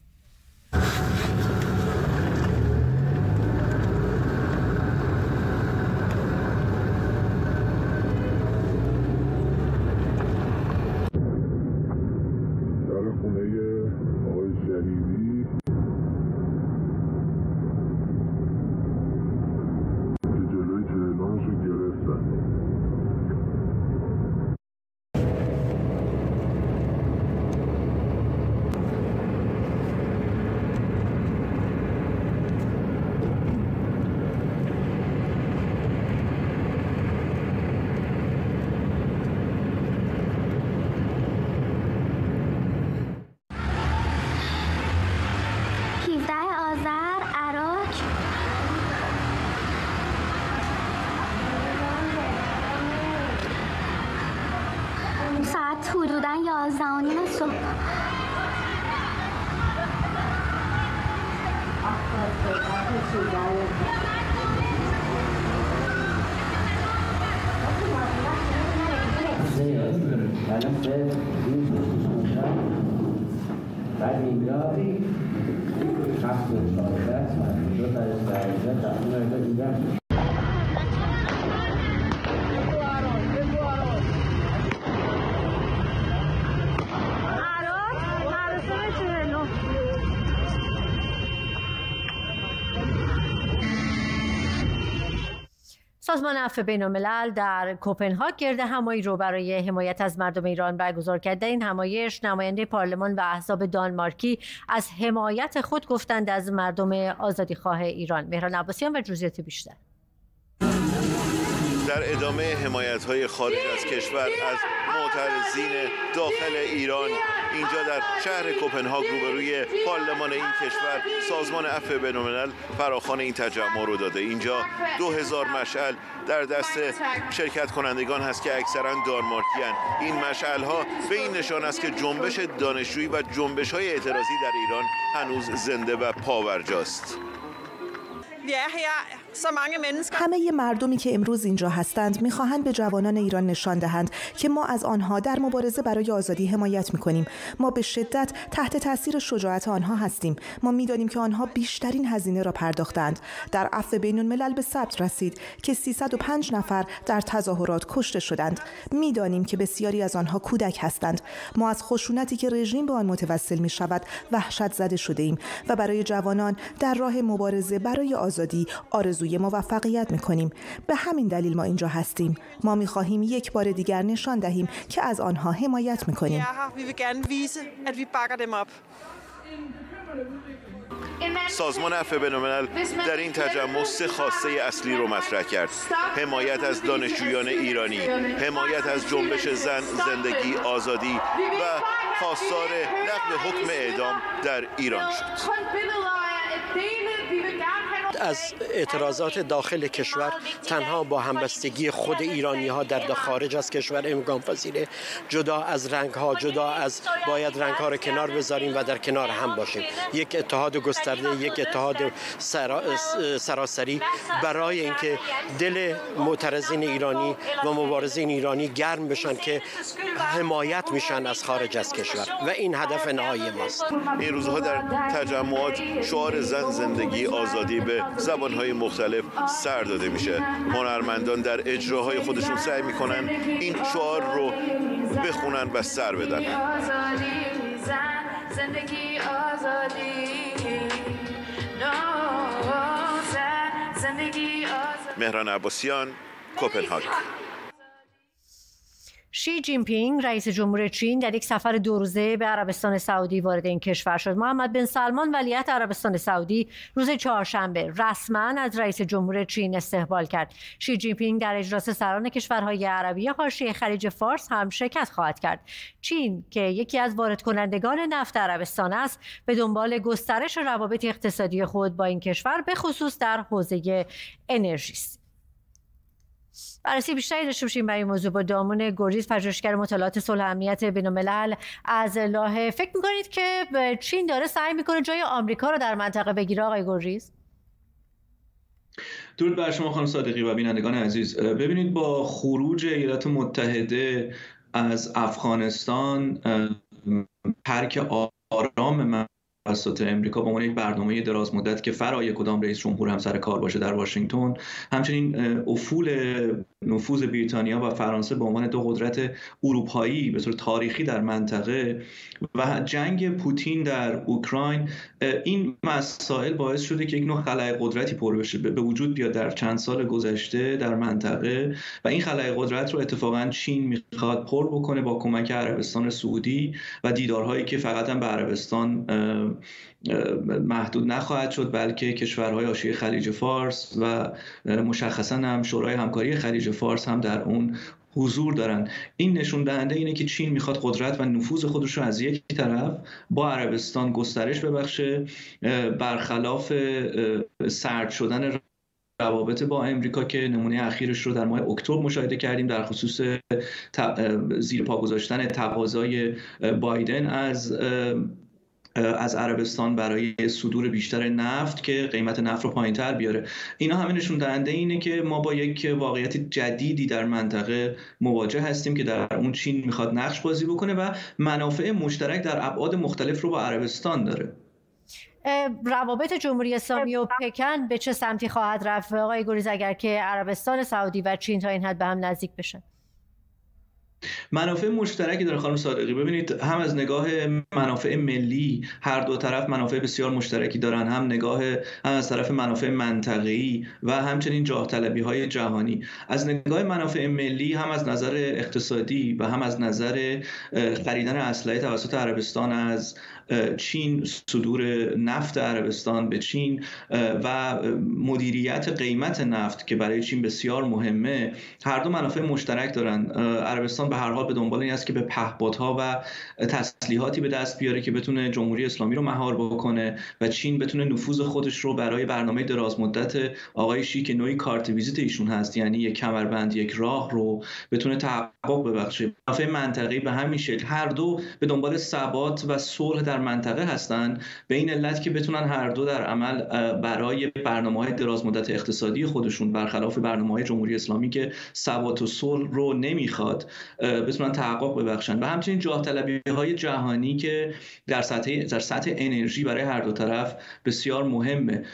حدوداً یازده و نیم صبح. سازمان عفو بین‌الملل در کوپنهاگ گرد همایی رو برای حمایت از مردم ایران برگزار کرده. این همایش نماینده پارلمان و احزاب دانمارکی از حمایت خود گفتند از مردم آزادیخواه ایران. مهران عباسیان و جزئیات بیشتر. در ادامه حمایت‌های خارج از کشور از معترضین داخل ایران، اینجا در شهر کوپنهاگ روبروی پارلمان این کشور سازمان عفو بین‌الملل فراخوان این تجمع رو داده. اینجا دو هزار مشعل در دست شرکت کنندگان هست که اکثرا دانمارکی‌اند. این مشعل‌ها به این نشان است که جنبش دانشجویی و جنبش‌های اعتراضی در ایران هنوز زنده و پاورجاست. همه مردمی که امروز اینجا هستند می‌خواهند به جوانان ایران نشان دهند که ما از آنها در مبارزه برای آزادی حمایت می‌کنیم. ما به شدت تحت تاثیر شجاعت آنها هستیم. ما می‌دانیم که آنها بیشترین هزینه را پرداختند. در عفو بین‌الملل به ثبت رسید که سیصد و پنج نفر در تظاهرات کشته شدند. می‌دانیم که بسیاری از آنها کودک هستند. ما از خشونتی که رژیم به آن متوسل می‌شود وحشت زده شده‌ایم و برای جوانان در راه مبارزه برای آزادی آرزوی موفقیت میکنیم. به همین دلیل ما اینجا هستیم. ما میخواهیم یک بار دیگر نشان دهیم که از آنها حمایت میکنیم. سازمان عفو بین‌الملل در این تجمع سه خواسته اصلی رو مطرح کرد: حمایت از دانشجویان ایرانی، حمایت از جنبش زن، زندگی، آزادی و خواستار لغو حکم اعدام در ایران شد. از اعتراضات داخل کشور تنها با همبستگی خود ایرانی ها در خارج از کشور امکان پذیره. جدا از رنگ ها، جدا از باید رنگ ها رو کنار بذاریم و در کنار هم باشیم. یک اتحاد گسترده، یک اتحاد سرا، سراسری برای اینکه دل معترضین ایرانی و مبارزین ایرانی گرم بشن که حمایت میشن از خارج از کشور و این هدف نهایی ماست. این روزها در تجمعات شعار زن، زندگی، آزادی به زبانهای مختلف سر داده میشه. هنرمندان در اجراهای خودشون سعی میکنن این شعار رو بخونن و سر بدن. زندگی آزادی زندگی آزادی. مهران عباسیان، کوپنهاگ. شی جین پینگ رئیس جمهور چین در یک سفر دو روزه به عربستان سعودی وارد این کشور شد. محمد بن سلمان ولیعهد عربستان سعودی روز چهارشنبه رسما از رئیس جمهور چین استقبال کرد. شی جین پینگ در اجلاس سران کشورهای عربی حاشیه خلیج فارس هم شرکت خواهد کرد. چین که یکی از وارد کنندگان نفت عربستان است، به دنبال گسترش روابط اقتصادی خود با این کشور به خصوص در حوزه انرژی است. بررسی بیشتری داشته باشیم برای این موضوع با دامون گرجیز، پژوهشگر مطالعات صلح و امنیت بین‌الملل از لاهه. فکر می‌کنید که چین داره سعی می‌کنه جای آمریکا رو در منطقه بگیره آقای گرجیز؟ درود بر شما خانم صادقی و بینندگان عزیز. ببینید، با خروج ایالات متحده از افغانستان، ترک آرام توسط امریکا به عنوان یک برنامه دراز مدت که فرای کدام رئیس جمهور هم سر کار باشه در واشنگتن، همچنین افول نفوذ بریتانیا و فرانسه به عنوان دو قدرت اروپایی به طور تاریخی در منطقه و جنگ پوتین در اوکراین، این مسائل باعث شده که یک نوع خلأ قدرتی پر بشه به وجود بیاد در چند سال گذشته در منطقه و این خلأ قدرت رو اتفاقا چین میخواد پر بکنه با کمک عربستان سعودی و دیدارهایی که فقط هم به عربستان محدود نخواهد شد، بلکه کشورهای حاشیه خلیج فارس و مشخصا هم شورای همکاری خلیج فارس هم در اون حضور دارن. این نشون دهنده اینه که چین میخواد قدرت و نفوذ خودش رو از یک طرف با عربستان گسترش ببخشه، برخلاف سرد شدن روابط با امریکا که نمونه اخیرش رو در ماه اکتبر مشاهده کردیم در خصوص زیر پا گذاشتن تقاضای بایدن از از عربستان برای صدور بیشتر نفت که قیمت نفت رو پایین‌تر بیاره. اینا همه نشون دهنده اینه که ما با یک واقعیت جدیدی در منطقه مواجه هستیم که در اون چین میخواد نقش بازی بکنه و منافع مشترک در ابعاد مختلف رو با عربستان داره. روابط جمهوری اسلامی و پکن به چه سمتی خواهد رفت آقای گریز اگر که عربستان سعودی و چین تا این حد به هم نزدیک بشن؟ منافع مشترکی داره خانم صادقی. ببینید، هم از نگاه منافع ملی هر دو طرف منافع بسیار مشترکی دارن، هم نگاه هم از طرف منافع منطقه‌ای و همچنین جاه طلبی های جهانی. از نگاه منافع ملی هم از نظر اقتصادی و هم از نظر خریدن اسلحه توسط عربستان از چین، صدور نفت عربستان به چین و مدیریت قیمت نفت که برای چین بسیار مهمه، هر دو منافع مشترک دارن. عربستان به هر حال به دنبال این است که به پهپادها و تسلیحاتی به دست بیاره که بتونه جمهوری اسلامی رو مهار بکنه و چین بتونه نفوذ خودش رو برای برنامه دراز مدت آقای شی که نوعی کارت ویزیت ایشون هست، یعنی یک کمربند، یک راه رو بتونه تحقق ببخشه. منافع منطقه‌ای به همین شکل، هر دو به دنبال ثبات و صلح در منطقه هستن، به این علت که بتونن هر دو در عمل برای برنامه‌های دراز مدت اقتصادی خودشون، برخلاف برنامه‌های جمهوری اسلامی که ثبات و صلح رو نمیخواد، بتونن تحقق ببخشن و همچنین جاه طلبی‌های جهانی که در سطح در سطح انرژی برای هر دو طرف بسیار مهمه.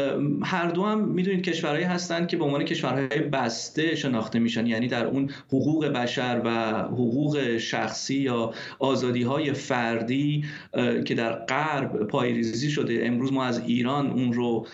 هر دو هم میدونید کشورهایی هستن که به عنوان کشورهای بسته شناخته میشن، یعنی در اون حقوق بشر و حقوق شخصی یا آزادی‌های فردی که در غرب پایه‌ریزی شده. امروز ما از ایران اون رو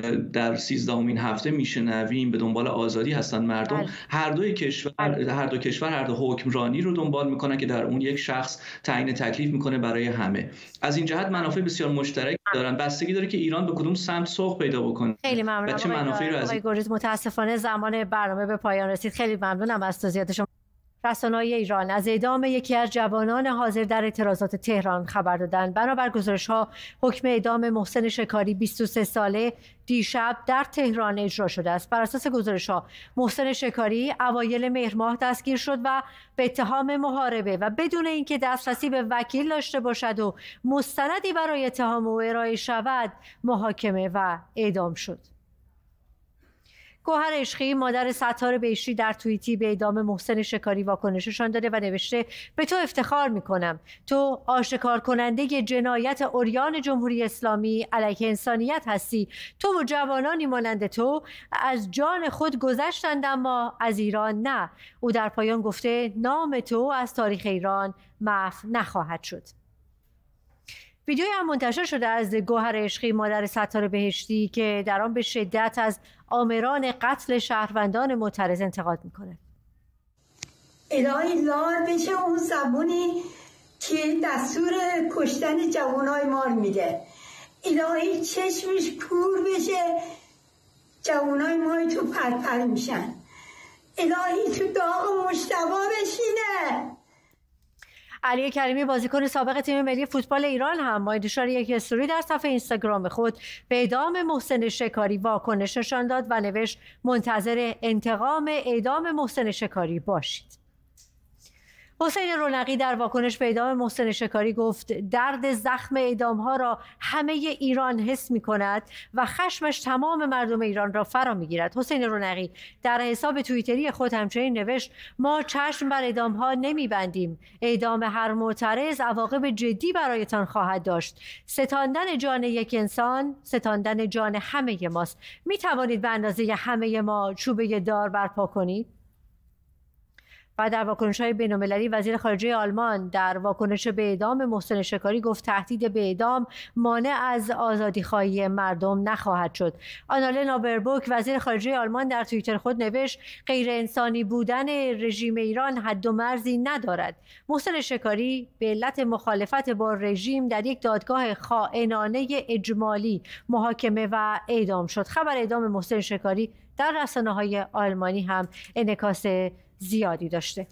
در سیزدهمین هفته میشنویم، به دنبال آزادی هستن مردم. بله. هر دو کشور هر دو کشور هر دو حکمرانی رو دنبال میکنن که در اون یک شخص تعیین تکلیف میکنه برای همه. از این جهت منافع بسیار مشترک دارن. بستگی داره که ایران به کدوم سمت سوق پیدا بکنه. خیلی ممنونم چه منافعی رو از آقای گریز. متاسفانه زمان برنامه به پایان رسید. خیلی ممنونم از توضیحات شما. رسانه‌های ایران از اعدام یکی از جوانان حاضر در اعتراضات تهران خبر دادند. بنابر گزارش‌ها حکم اعدام محسن شکاری بیست و سه ساله دیشب در تهران اجرا شده است. بر اساس گزارش‌ها محسن شکاری اوایل مهر ماه دستگیر شد و به اتهام محاربه و بدون اینکه دسترسی به وکیل داشته باشد و مستندی برای اتهام او ارائه شود محاکمه و اعدام شد. گوهر عشقی مادر ستار بهشتی در توییتی به اعدام محسن شکاری واکنششان داده و نوشته به تو افتخار میکنم. تو آشکار کننده جنایت عریان جمهوری اسلامی علیه انسانیت هستی. تو و جوانانی مانند تو از جان خود گذشتند اما از ایران نه. او در پایان گفته نام تو از تاریخ ایران محو نخواهد شد. ویدیویی هم منتشر شده از گوهر عشقی مادر ستار بهشتی که در آن به شدت از آمران قتل شهروندان معترض انتقاد میکنه. الهی لار بشه اون زبونی که دستور کشتن جوانای ما رو میده. الهی چشمش کور بشه جوانای ما تو پرپر میشن. الهی تو داغ مشتبا بشینه. علی کریمی بازیکن سابق تیم ملی فوتبال ایران هم با انتشار یک استوری در صفحه اینستاگرام خود به اعدام محسن شکاری واکنش نشان داد و نوشت منتظر انتقام اعدام محسن شکاری باشید. حسین رونقی در واکنش به اعدام محسن شکاری گفت درد زخم اعدام‌ها را همه ایران حس می‌کند و خشمش تمام مردم ایران را فرا می‌گیرد. حسین رونقی در حساب توییتری خود همچنین نوشت ما چشم بر اعدام‌ها نمی‌بندیم. اعدام هر معترض عواقب جدی برایتان خواهد داشت. ستاندن جان یک انسان ستاندن جان همه ماست. می‌توانید به اندازه همه ما چوبه دار برپا کنید؟ و در واکنش‌های بین‌المللی وزیر خارجه آلمان در واکنش به اعدام محسن شکاری گفت تهدید به اعدام مانع از آزادی‌خواهی مردم نخواهد شد. آنالنا بربوک وزیر خارجه آلمان در توییتر خود نوشت غیر انسانی بودن رژیم ایران حد و مرزی ندارد. محسن شکاری به علت مخالفت با رژیم در یک دادگاه خائنانه اجمالی محاکمه و اعدام شد. خبر اعدام محسن شکاری در رسانه‌های آلمانی هم انعکاس زیادی داشته.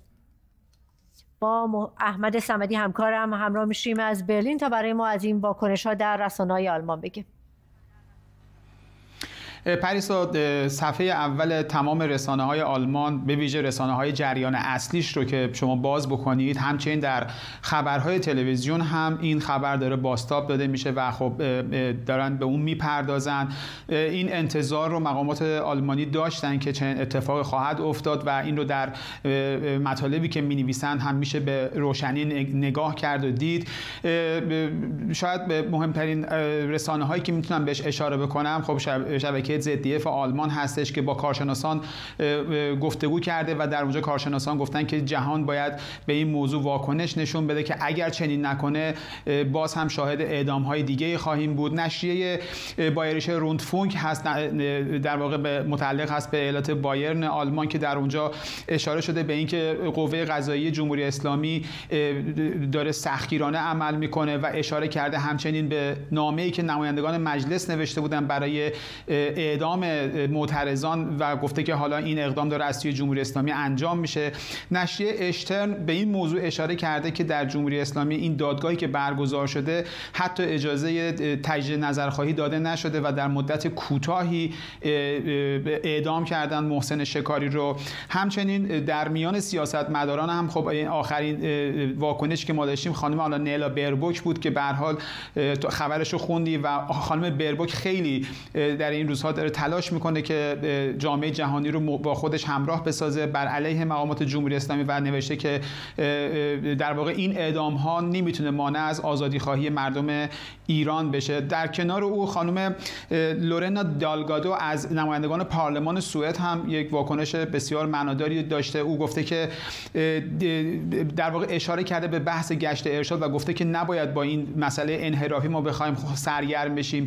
با احمد صمدی همکارم همراه میشیم از برلین تا برای ما از این واکنش‌ها در رسانه‌های آلمان بگیم. پریسا، صفحه اول تمام رسانه‌های آلمان به ویژه رسانه‌های جریان اصلیش رو که شما باز بکنید، همچنین در خبرهای تلویزیون هم این خبر داره بازتاب داده میشه و خب دارن به اون میپردازن. این انتظار رو مقامات آلمانی داشتن که چه اتفاقی خواهد افتاد و این رو در مطالبی که می‌نویسن هم میشه به روشنی نگاه کرد و دید. شاید به مهمترین رسانه‌هایی که میتونم بهش اشاره بکنم خب شبکه زد دی اف آلمان هستش که با کارشناسان گفتگو کرده و در اونجا کارشناسان گفتن که جهان باید به این موضوع واکنش نشون بده که اگر چنین نکنه باز هم شاهد اعدام‌های دیگه خواهیم بود. نشریه بایریشه روندفونک هست، در واقع به متعلق هست به ایالت بایرن آلمان که در اونجا اشاره شده به اینکه قوه قضاییه جمهوری اسلامی داره سختگیرانه عمل میکنه و اشاره کرده همچنین به نامه‌ای که نمایندگان مجلس نوشته بودن برای اعدام معترضان و گفته که حالا این اقدام داره از سوی جمهوری اسلامی انجام میشه. نشریه اشترن به این موضوع اشاره کرده که در جمهوری اسلامی این دادگاهی که برگزار شده حتی اجازه تجدید نظرخواهی داده نشده و در مدت کوتاهی اعدام کردن محسن شکاری رو. همچنین در میان سیاستمداران هم خب آخرین واکنشی که ما داشتیم خانم آنالنا بربوک بود که به هر حال خبرش رو خوندی و خانم بربوک خیلی در این روزها داره تلاش میکنه که جامعه جهانی رو با خودش همراه بسازه بر علیه مقامات جمهوری اسلامی و نوشته که در واقع این اعدام ها نمیتونه مانع از آزادی خواهی مردم ایران بشه. در کنار او خانم لورنا دالگادو از نمایندگان پارلمان سوئد هم یک واکنش بسیار معناداری داشته. او گفته که در واقع اشاره کرده به بحث گشت ارشاد و گفته که نباید با این مسئله انحرافی ما بخوایم سرگرم بشیم.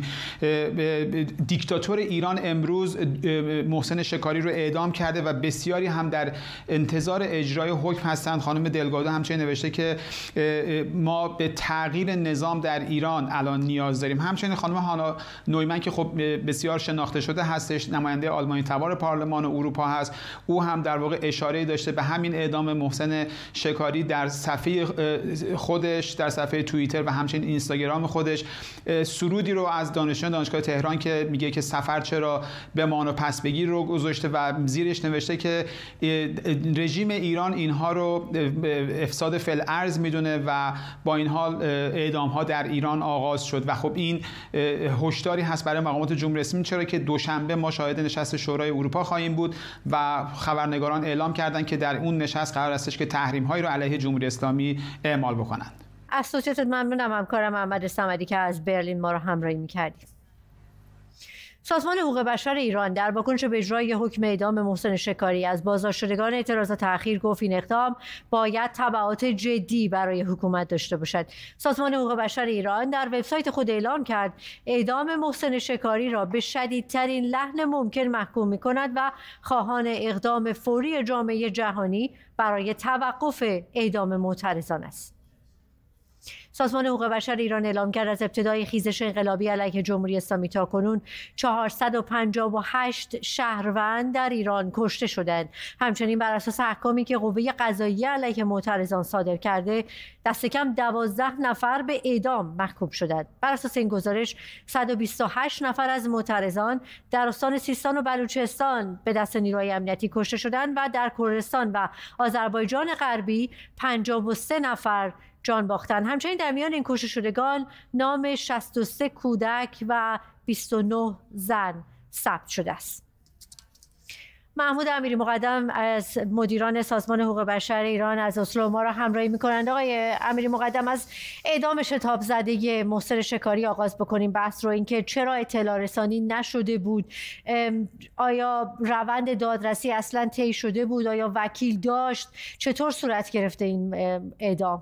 دیکتاتور ایران امروز محسن شکاری رو اعدام کرده و بسیاری هم در انتظار اجرای حکم هستند. خانم دلگادو همچنین نوشته که ما به تغییر نظام در ایران الان نیاز داریم. همچنین خانم هانا نویمن که خب بسیار شناخته شده هستش، نماینده آلمانی تبار پارلمان اروپا هست، او هم در واقع اشاره داشته به همین اعدام محسن شکاری در صفحه خودش، در صفحه توییتر و همچنین اینستاگرام خودش. سرودی رو از دانشجویان دانشگاه تهران که میگه که سفر چرا بمان و پس بگیر رو گذاشته و زیرش نوشته که رژیم ایران اینها رو افساد فی‌الارض میدونه و با این حال اعدام ها در ایران آغاز شد و خب این هشداری هست برای مقامات جمهوری اسلامی، چرا که دوشنبه ما شاهد نشست شورای اروپا خواهیم بود و خبرنگاران اعلام کردند که در اون نشست قرار استش که تحریم هایی رو علیه جمهوری اسلامی اعمال بکنند. از توضیحات ممنونم همکارم محمد صمدی که از برلین ما رو همراهی می‌کردید. سازمان حقوق بشر ایران در واکنش به اجرای حکم اعدام محسن شکاری از بازداشتگان اعتراضات تأخیر گفت این اقدام باید تبعات جدی برای حکومت داشته باشد. سازمان حقوق بشر ایران در وبسایت خود اعلام کرد اعدام محسن شکاری را به شدیدترین لحن ممکن محکوم می‌کند و خواهان اقدام فوری جامعه جهانی برای توقف اعدام معترضان است. سازمان حقوق بشر ایران اعلام کرد از ابتدای خیزش انقلابی علیه جمهوری اسلامی تاکنون چهارصد و پنجاه و هشت شهروند در ایران کشته شدند. همچنین بر اساس احکامی که قوه قضاییه علیه معترضان صادر کرده، دست کم دوازده نفر به اعدام محکوم شدند. بر اساس این گزارش صد و بیست و هشت نفر از معترضان در استان سیستان و بلوچستان به دست نیروهای امنیتی کشته شدند و در کردستان و آذربایجان غربی پنجاه و سه نفر جان باختن. همچنین در میان این کشته شدگان نام شصت و سه کودک و بیست و نه زن ثبت شده است. محمود امیری مقدم از مدیران سازمان حقوق بشر ایران از اسلو ما را همراهی می‌کنند. آقای امیری مقدم، از اعدام شتاب زده محسن شکاری آغاز بکنیم بحث رو، اینکه چرا اطلاع رسانی نشده بود، آیا روند دادرسی اصلا طی شده بود، آیا وکیل داشت، چطور صورت گرفته این اعدام؟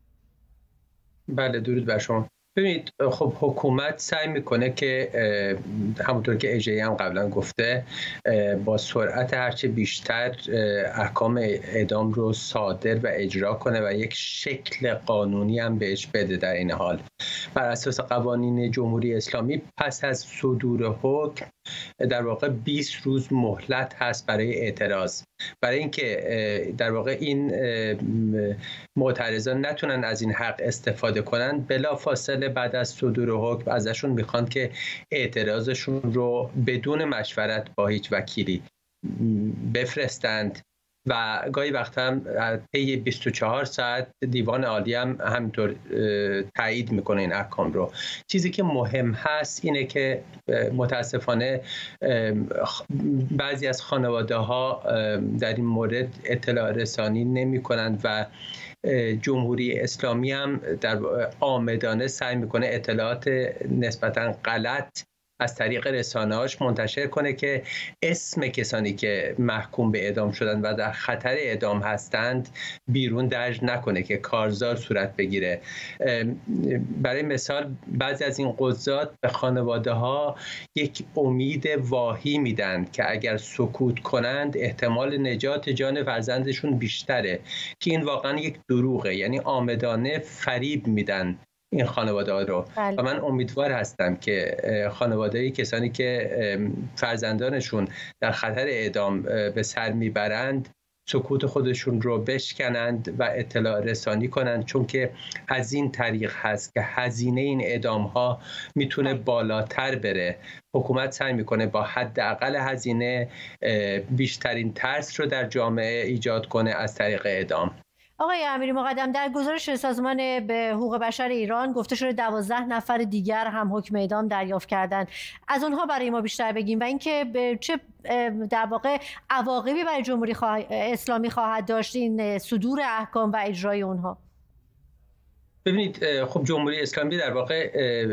بله، درود بر شما. ببینید، خب حکومت سعی میکنه که همونطور که اجی هم قبلا گفته با سرعت هرچه بیشتر احکام اعدام رو صادر و اجرا کنه و یک شکل قانونی هم بهش بده. در این حال بر اساس قوانین جمهوری اسلامی پس از صدور حکم در واقع بیست روز مهلت هست برای اعتراض، برای اینکه در واقع این معترضان نتونن از این حق استفاده کنن. بلافاصله بعد از صدور حکم ازشون میخوان که اعتراضشون رو بدون مشورت با هیچ وکیلی بفرستند و گاهی وقت هم طی بیست و چهار ساعت دیوان عالی هم همینطور تایید میکنه این احکام رو. چیزی که مهم هست اینه که متاسفانه بعضی از خانواده ها در این مورد اطلاع رسانی نمی کنند و جمهوری اسلامی هم در عامدانه سعی میکنه اطلاعات نسبتاً غلط از طریق رسانه‌هاش منتشر کنه که اسم کسانی که محکوم به اعدام شدن و در خطر اعدام هستند بیرون درج نکنه که کارزار صورت بگیره. برای مثال بعضی از این قضات به خانواده ها یک امید واهی میدن که اگر سکوت کنند احتمال نجات جان فرزندشون بیشتره، که این واقعا یک دروغه. یعنی عامدانه فریب میدن این خانواده ها رو. بله. و من امیدوار هستم که خانواده کسانی که فرزندانشون در خطر اعدام به سر میبرند سکوت خودشون رو بشکنند و اطلاع رسانی کنند، چون که از این طریق هست که هزینه این اعدام ها میتونه بالاتر بره. حکومت سعی میکنه با حداقل هزینه بیشترین ترس رو در جامعه ایجاد کنه از طریق اعدام. آقای امیری مقدم، در گزارش سازمان به حقوق بشر ایران گفته شده دوازده نفر دیگر هم حکم اعدام دریافت کردند. از اونها برای ما بیشتر بگیم و اینکه چه در واقع عواقبی برای جمهوری خواه... اسلامی خواهد داشت این صدور احکام و اجرای اونها. ببینید، خب جمهوری اسلامی در واقع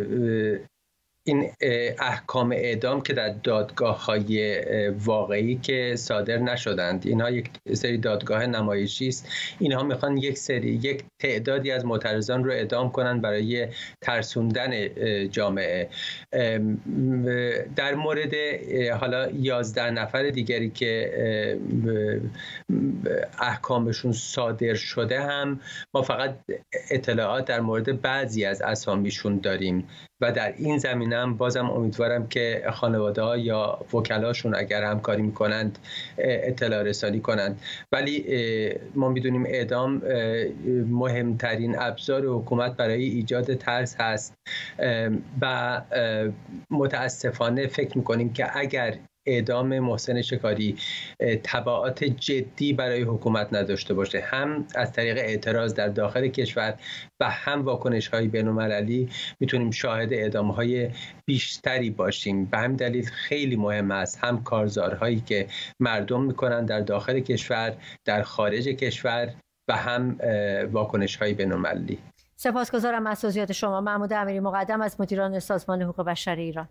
این احکام اعدام که در دادگاه‌های واقعی که صادر نشدند، اینها یک سری دادگاه نمایشی است. اینها میخوان یک سری یک تعدادی از معترضان رو اعدام کنن برای ترسوندن جامعه. در مورد حالا یازده نفر دیگری که احکامشون صادر شده هم ما فقط اطلاعات در مورد بعضی از اسامیشون داریم و در این زمینه ببینم. بازم امیدوارم که خانواده ها یا وکلاشون اگر همکاری میکنند اطلاع رسانی کنند. ولی ما میدونیم اعدام مهمترین ابزار حکومت برای ایجاد ترس هست و متاسفانه فکر میکنیم که اگر اعدام محسن شکاری تبعات جدی برای حکومت نداشته باشه، هم از طریق اعتراض در داخل کشور و هم واکنش‌های بین‌المللی، میتونیم شاهد اعدام‌های بیشتری باشیم. به همین دلیل خیلی مهم است هم کارزارهایی که مردم میکنن در داخل کشور، در خارج کشور و هم واکنش‌های بین‌المللی. سپاسگزارم از توضیحات شما. محمود امیری مقدم از مدیران سازمان حقوق بشر ایران.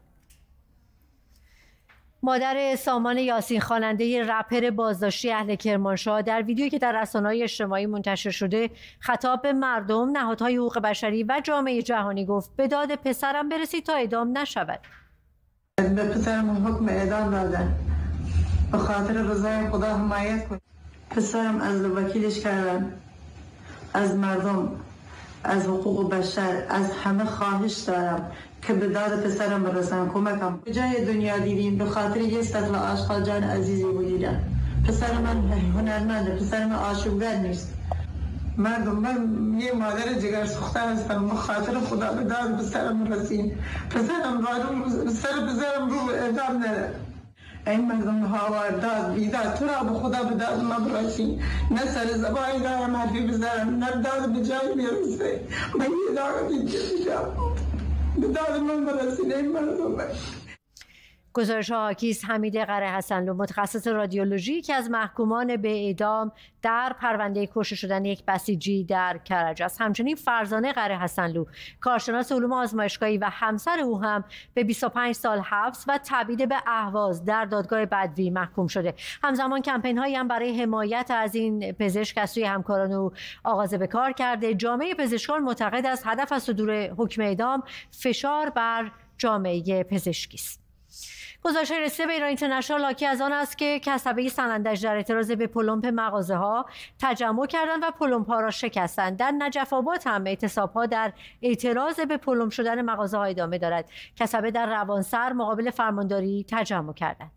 مادر سامان یاسین، خواننده رپر بازداشتی اهل کرمانشاه، در ویدیویی که در رسانه‌های اجتماعی منتشر شده خطاب به مردم، نهادهای حقوق بشری و جامعه جهانی گفت به داد پسرم برسید تا اعدام نشود. به پسرم حکم اعدام دادن، به خاطر رضای خدا حمایت کنید. پسرم از وکیلش کردن، از مردم، از حقوق بشر، از همه خواهش دارم که به داد پسرم برسن، کمکم. جای دنیا دیدیم به خاطر یه سطل آشغال جان عزیزی بودیدم. پسر من هنرمنده، پسر من آشوبگر نیست. مردم، من یه مادر جگر سوخته هستم، به خاطر خدا به داد پسرم رسین. پسرم رو سر پسرم رو اعدام نره. این مردم ها داد بیداد تو را به خدا به داد ما برسین. نه سر زبانی دارم حرفی بزنم، نه داد به جای بیرسه. من یه داد دیگه میدم به داد من برسین. این مردم گزارش حاکی است حمید قره حسنلو، متخصص رادیولوژی که از محکومان به اعدام در پرونده کشته شدن یک بسیجی در کرج است. همچنین فرزانه قره حسنلو، کارشناس علوم آزمایشگاهی و همسر او هم به بیست و پنج سال حبس و تبعید به اهواز در دادگاه بدوی محکوم شده. همزمان کمپین هایی هم برای حمایت از این پزشک از سوی همکاران او آغاز به کار کرده. جامعه پزشکان معتقد است هدف از صدور حکم اعدام فشار بر جامعه پزشکی است. گزارش رسیده به ایران اینترنشنال حاکی از آن است که کسبه سنندج در اعتراض به پلمپ مغازه ها تجمع کردند و پلمپ ها را شکستند. در نجف آباد هم اعتصاب ها در اعتراض به پلمپ شدن مغازه ها ادامه دارد. کسبه در روانسر مقابل فرمانداری تجمع کردند.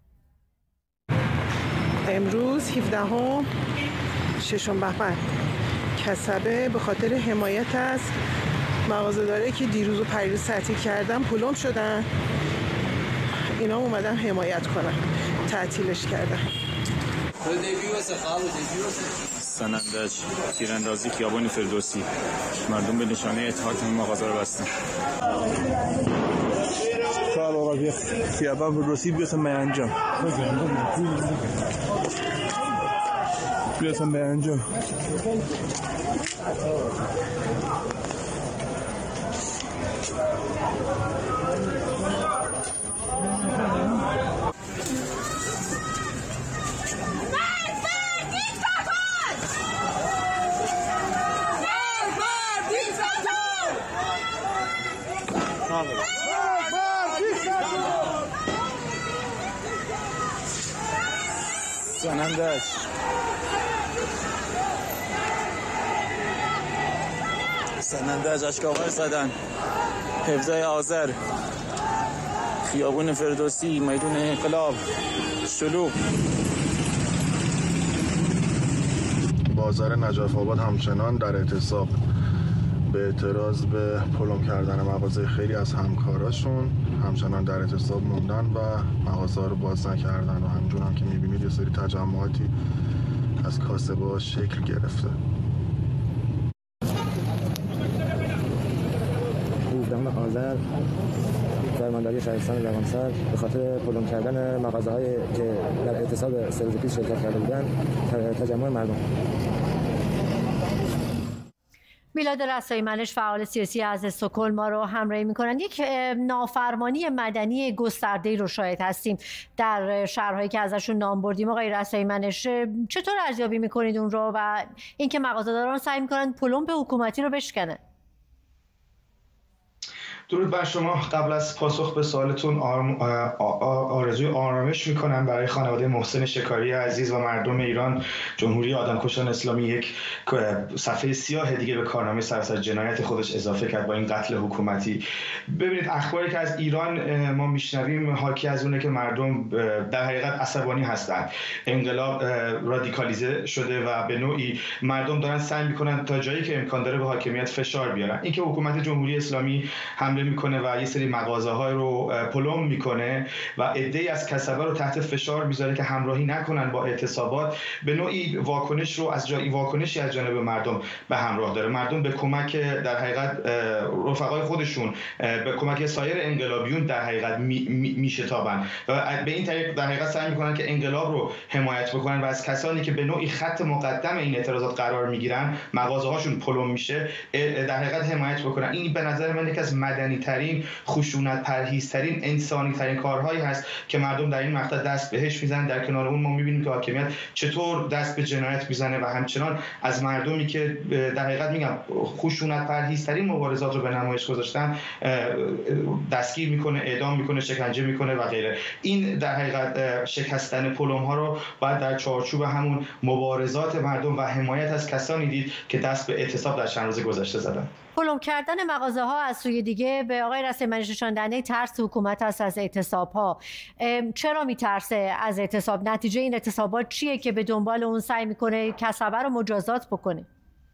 امروز هفدهم ششم بهمن کسبه به خاطر حمایت از مغازه‌دارایی که دیروز و پریروز تعطیل کردن پلمپ شدن، اینا اومدن حمایت کنن، تعطیلش کردن. سنندج، تیراندازی، خیابان فردوسی، مردم به نشانه اتحاد این مغازه رو بستن. سال آقا خیابان فردوسی بیاسم به انجام بیاسم به انجام سنندج سنندج اشکاور زدن، هفده آذر، خیابون فردوسی، میدون انقلاب، شلوغ. بازار نجف آباد همچنان در اعتصاب به اعتراض به پلم کردن مغازه خیلی از همکاراشون همچنان در اعتصاب موندن و مغازه رو باز نکردن و همجور هم که میبینید یه سری تجمعاتی از کاسبه ها شکل گرفته. هفدهم آذر فرمانداری شهرستان روانسر به خاطر پلم کردن مغازه هایی که در اعتصاب سه روز پیش شرکت کرده بودن تجمع مردم. میلاد رسایی منش، فعال سیاسی از استکهلم، ما رو همراهی میکنند. یک نافرمانی مدنی گسترده‌ای رو شاهد هستیم در شهرهایی که ازشون نام بردیم. آقای رسایی منش، چطور ارزیابی میکنید اون رو و اینکه مغازه‌داران سعی میکنن پلمپ حکومتی رو بشکنن؟ درود بر شما. قبل از پاسخ به سوالتون آرم، آرزوی آرامش میکنم برای خانواده محسن شکاری عزیز و مردم ایران. جمهوری آدمکشان اسلامی یک صفحه سیاه دیگه به کارنامه سراسر جنایت خودش اضافه کرد با این قتل حکومتی. ببینید اخباری که از ایران ما میشنویم حاکی از اونه که مردم در حقیقت عصبانی هستند. انقلاب رادیکالیزه شده و به نوعی مردم دارن سعی میکنن تا جایی که امکان داره به حاکمیت فشار بیارن. اینکه حکومت جمهوری اسلامی حمله میکنه و یه سری مغازه‌ها رو پلم میکنه و عده‌ای از کسبه رو تحت فشار میذاره که همراهی نکنن با اعتصابات، به نوعی واکنش رو از جایی واکنشی از جانب مردم به همراه داره. مردم به کمک در حقیقت رفقای خودشون، به کمک سایر انقلابیون در حقیقت میشتابن می و به این طریق در حقیقت سعی میکنن که انقلاب رو حمایت بکنن و از کسانی که به نوعی خط مقدم این اعتراضات قرار میگیرن، مغازه‌هاشون پلم میشه، در حقیقت حمایت بکنن. این به نظر من یکی از مدنی ترین، خشونت پرهیزترین، انسانی ترین کارهایی هست که مردم در این مقطع دست بهش میزنن. در کنار اون ما میبینیم که حاکمیت چطور دست به جنایت میزنه و همچنان از مردمی که در حقیقت میگم خشونت پرهیزترین مبارزات رو به نمایش گذاشتن دستگیر میکنه، اعدام میکنه، شکنجه میکنه و غیره. این در حقیقت شکستن پلم ها رو باید در چارچوب همون مبارزات مردم و حمایت از کسانی دید که دست به اعتصاب در چند روز گذشته زدن. پلم کردن مغازه ها از سوی دیگه به آقای رسیمنش نشان دهنده ترس حکومت هست از اعتصاب ها. چرا میترسه از اعتصاب؟ نتیجه این اعتصابات چیه که به دنبال اون سعی میکنه کسبه رو مجازات بکنه؟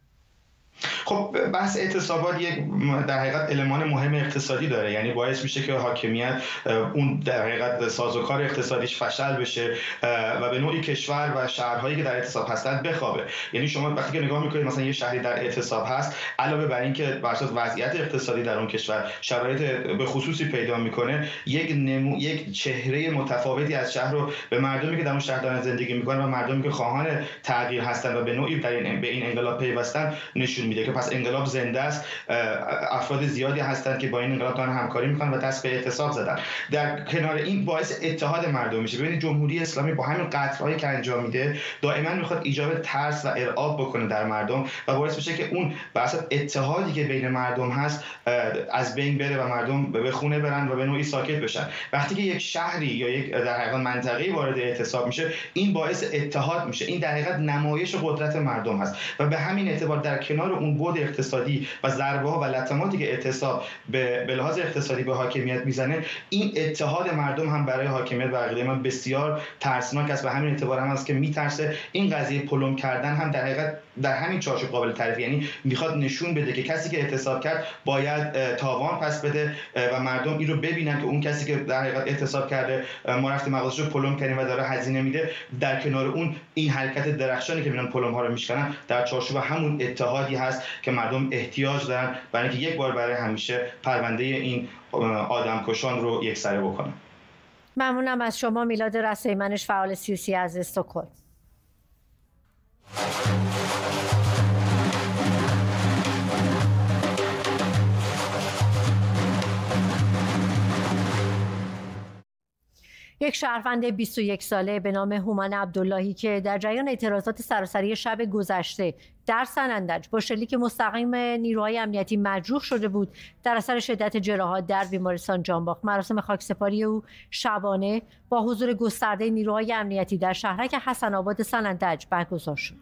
خب بحث اعتصابات یک در حقیقت المان مهم اقتصادی داره، یعنی باعث میشه که حاکمیت اون در حقیقت سازوکار اقتصادیش فشل بشه و به نوعی کشور و شهرهایی که در اعتصاب هستند بخوابه. یعنی شما وقتی که نگاه میکنید مثلا یه شهری در اعتصاب هست، علاوه بر اینکه بر اساس وضعیت اقتصادی در اون کشور شرایط به خصوصی پیدا میکنه، یک نمو یک چهره متفاوتی از شهر رو به مردمی که در اون شهر دارن زندگی میکنن و مردمی که خواهان تغییر هستند و به نوعی در این به این انقلاب پیوستن نشون میده که پس انقلاب زنده است. افراد زیادی هستند که با این انقلاب دارن همکاری میکنن و دست به اعتصاب زدن. در کنار این باعث اتحاد مردم میشه. ببینید جمهوری اسلامی با همین قطعه‌هایی که انجام میده دائما میخواد ایجاب ترس و ارعاب بکنه در مردم و باعث میشه که اون به اساس اتحادی که بین مردم هست از بین بره و مردم به خونه برن و به نوعی ساکت بشن. وقتی که یک شهری یا یک در حقیقت منطقه‌ای وارد اعتصاب میشه، این باعث اتحاد میشه. این در حقیقت نمایش قدرت مردم هست و به همین اعتبار در کنار اون بود اقتصادی و ضربه‌ها و لطماتی که اعتصاب به به لحاظ اقتصادی به حاکمیت میزنه، این اتحاد مردم هم برای حاکمیت به عقیده من بسیار ترسناک است و همین اعتبار هم است که میترسه این قضیه پلم کردن هم در حقیقت در همین چارچوب قابل تعریف، یعنی میخواد نشون بده که کسی که اعتصاب کرد باید تاوان پس بده و مردم این رو ببینن که اون کسی که در حقیقت اعتصاب کرده، ما رفتیم مغازه‌شو پلم کردیم و داره هزینه میده، در کنار اون این حرکت درخشانی که میرن پلم ها رو میشکنن در چارچوب همون اتحادی هست که مردم احتیاج دارن برای اینکه یک بار برای همیشه پرونده این آدمکشان رو یکسره بکنن. ممنونم از شما میلاد رسیمنش، فعال سیاسی از استکهلم. یک شهروند بیست و یک ساله به نام هومن عبداللهی که در جریان اعتراضات سراسری شب گذشته در سنندج با شلیک مستقیم نیروهای امنیتی مجروح شده بود، در اثر شدت جراحات در بیمارستان جان باخت. مراسم خاکسپاری او شبانه با حضور گسترده نیروهای امنیتی در شهرک حسن آباد سنندج برگزار شد.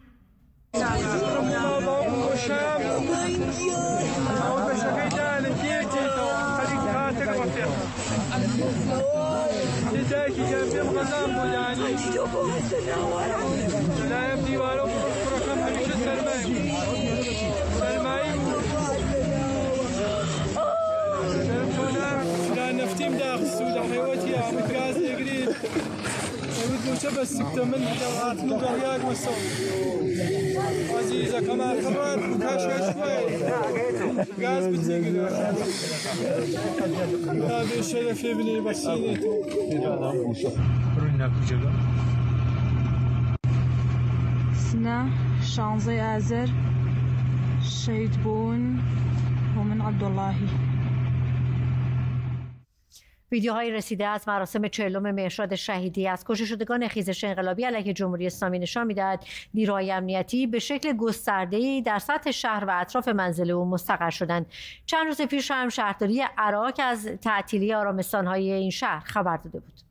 نفتیم داخل السودة حيوتي عم الغاز يقريد ودو شبس سكتة من جوات نوبة رياق والصوت عزيزة كما خرات وكاشة شوي غاز بتزيقل هذا الشرف ابني بسينيتو سنة شانزي آزر شهيد بون هومن عبداللهی. ویدیوهای رسیده از مراسم چهلم مهرشاد شهیدی از کشته شدگان خیزش انقلابی علیه جمهوری اسلامی نشان می‌دهد نیروهای امنیتی به شکل گسترده‌ای در سطح شهر و اطراف منزل او مستقر شدند. چند روز پیش هم شهرداری عراق از تعطیلی آرامستان‌های این شهر خبر داده بود.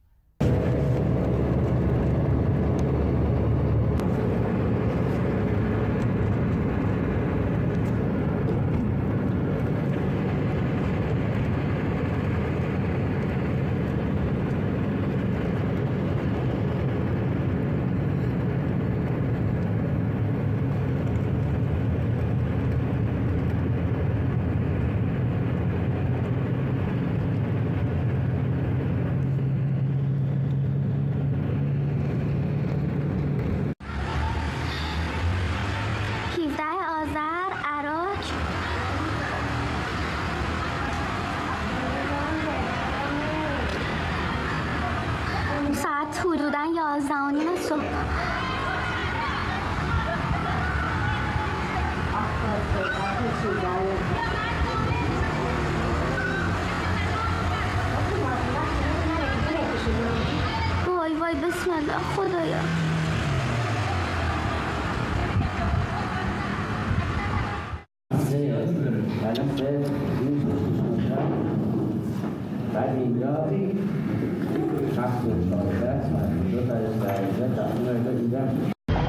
حدوداً یازده و نیم صبح. وای وای بسم الله خدایا. بعد اینجا هفت و چهارده من دو تا از درجه تقریبا دیدم.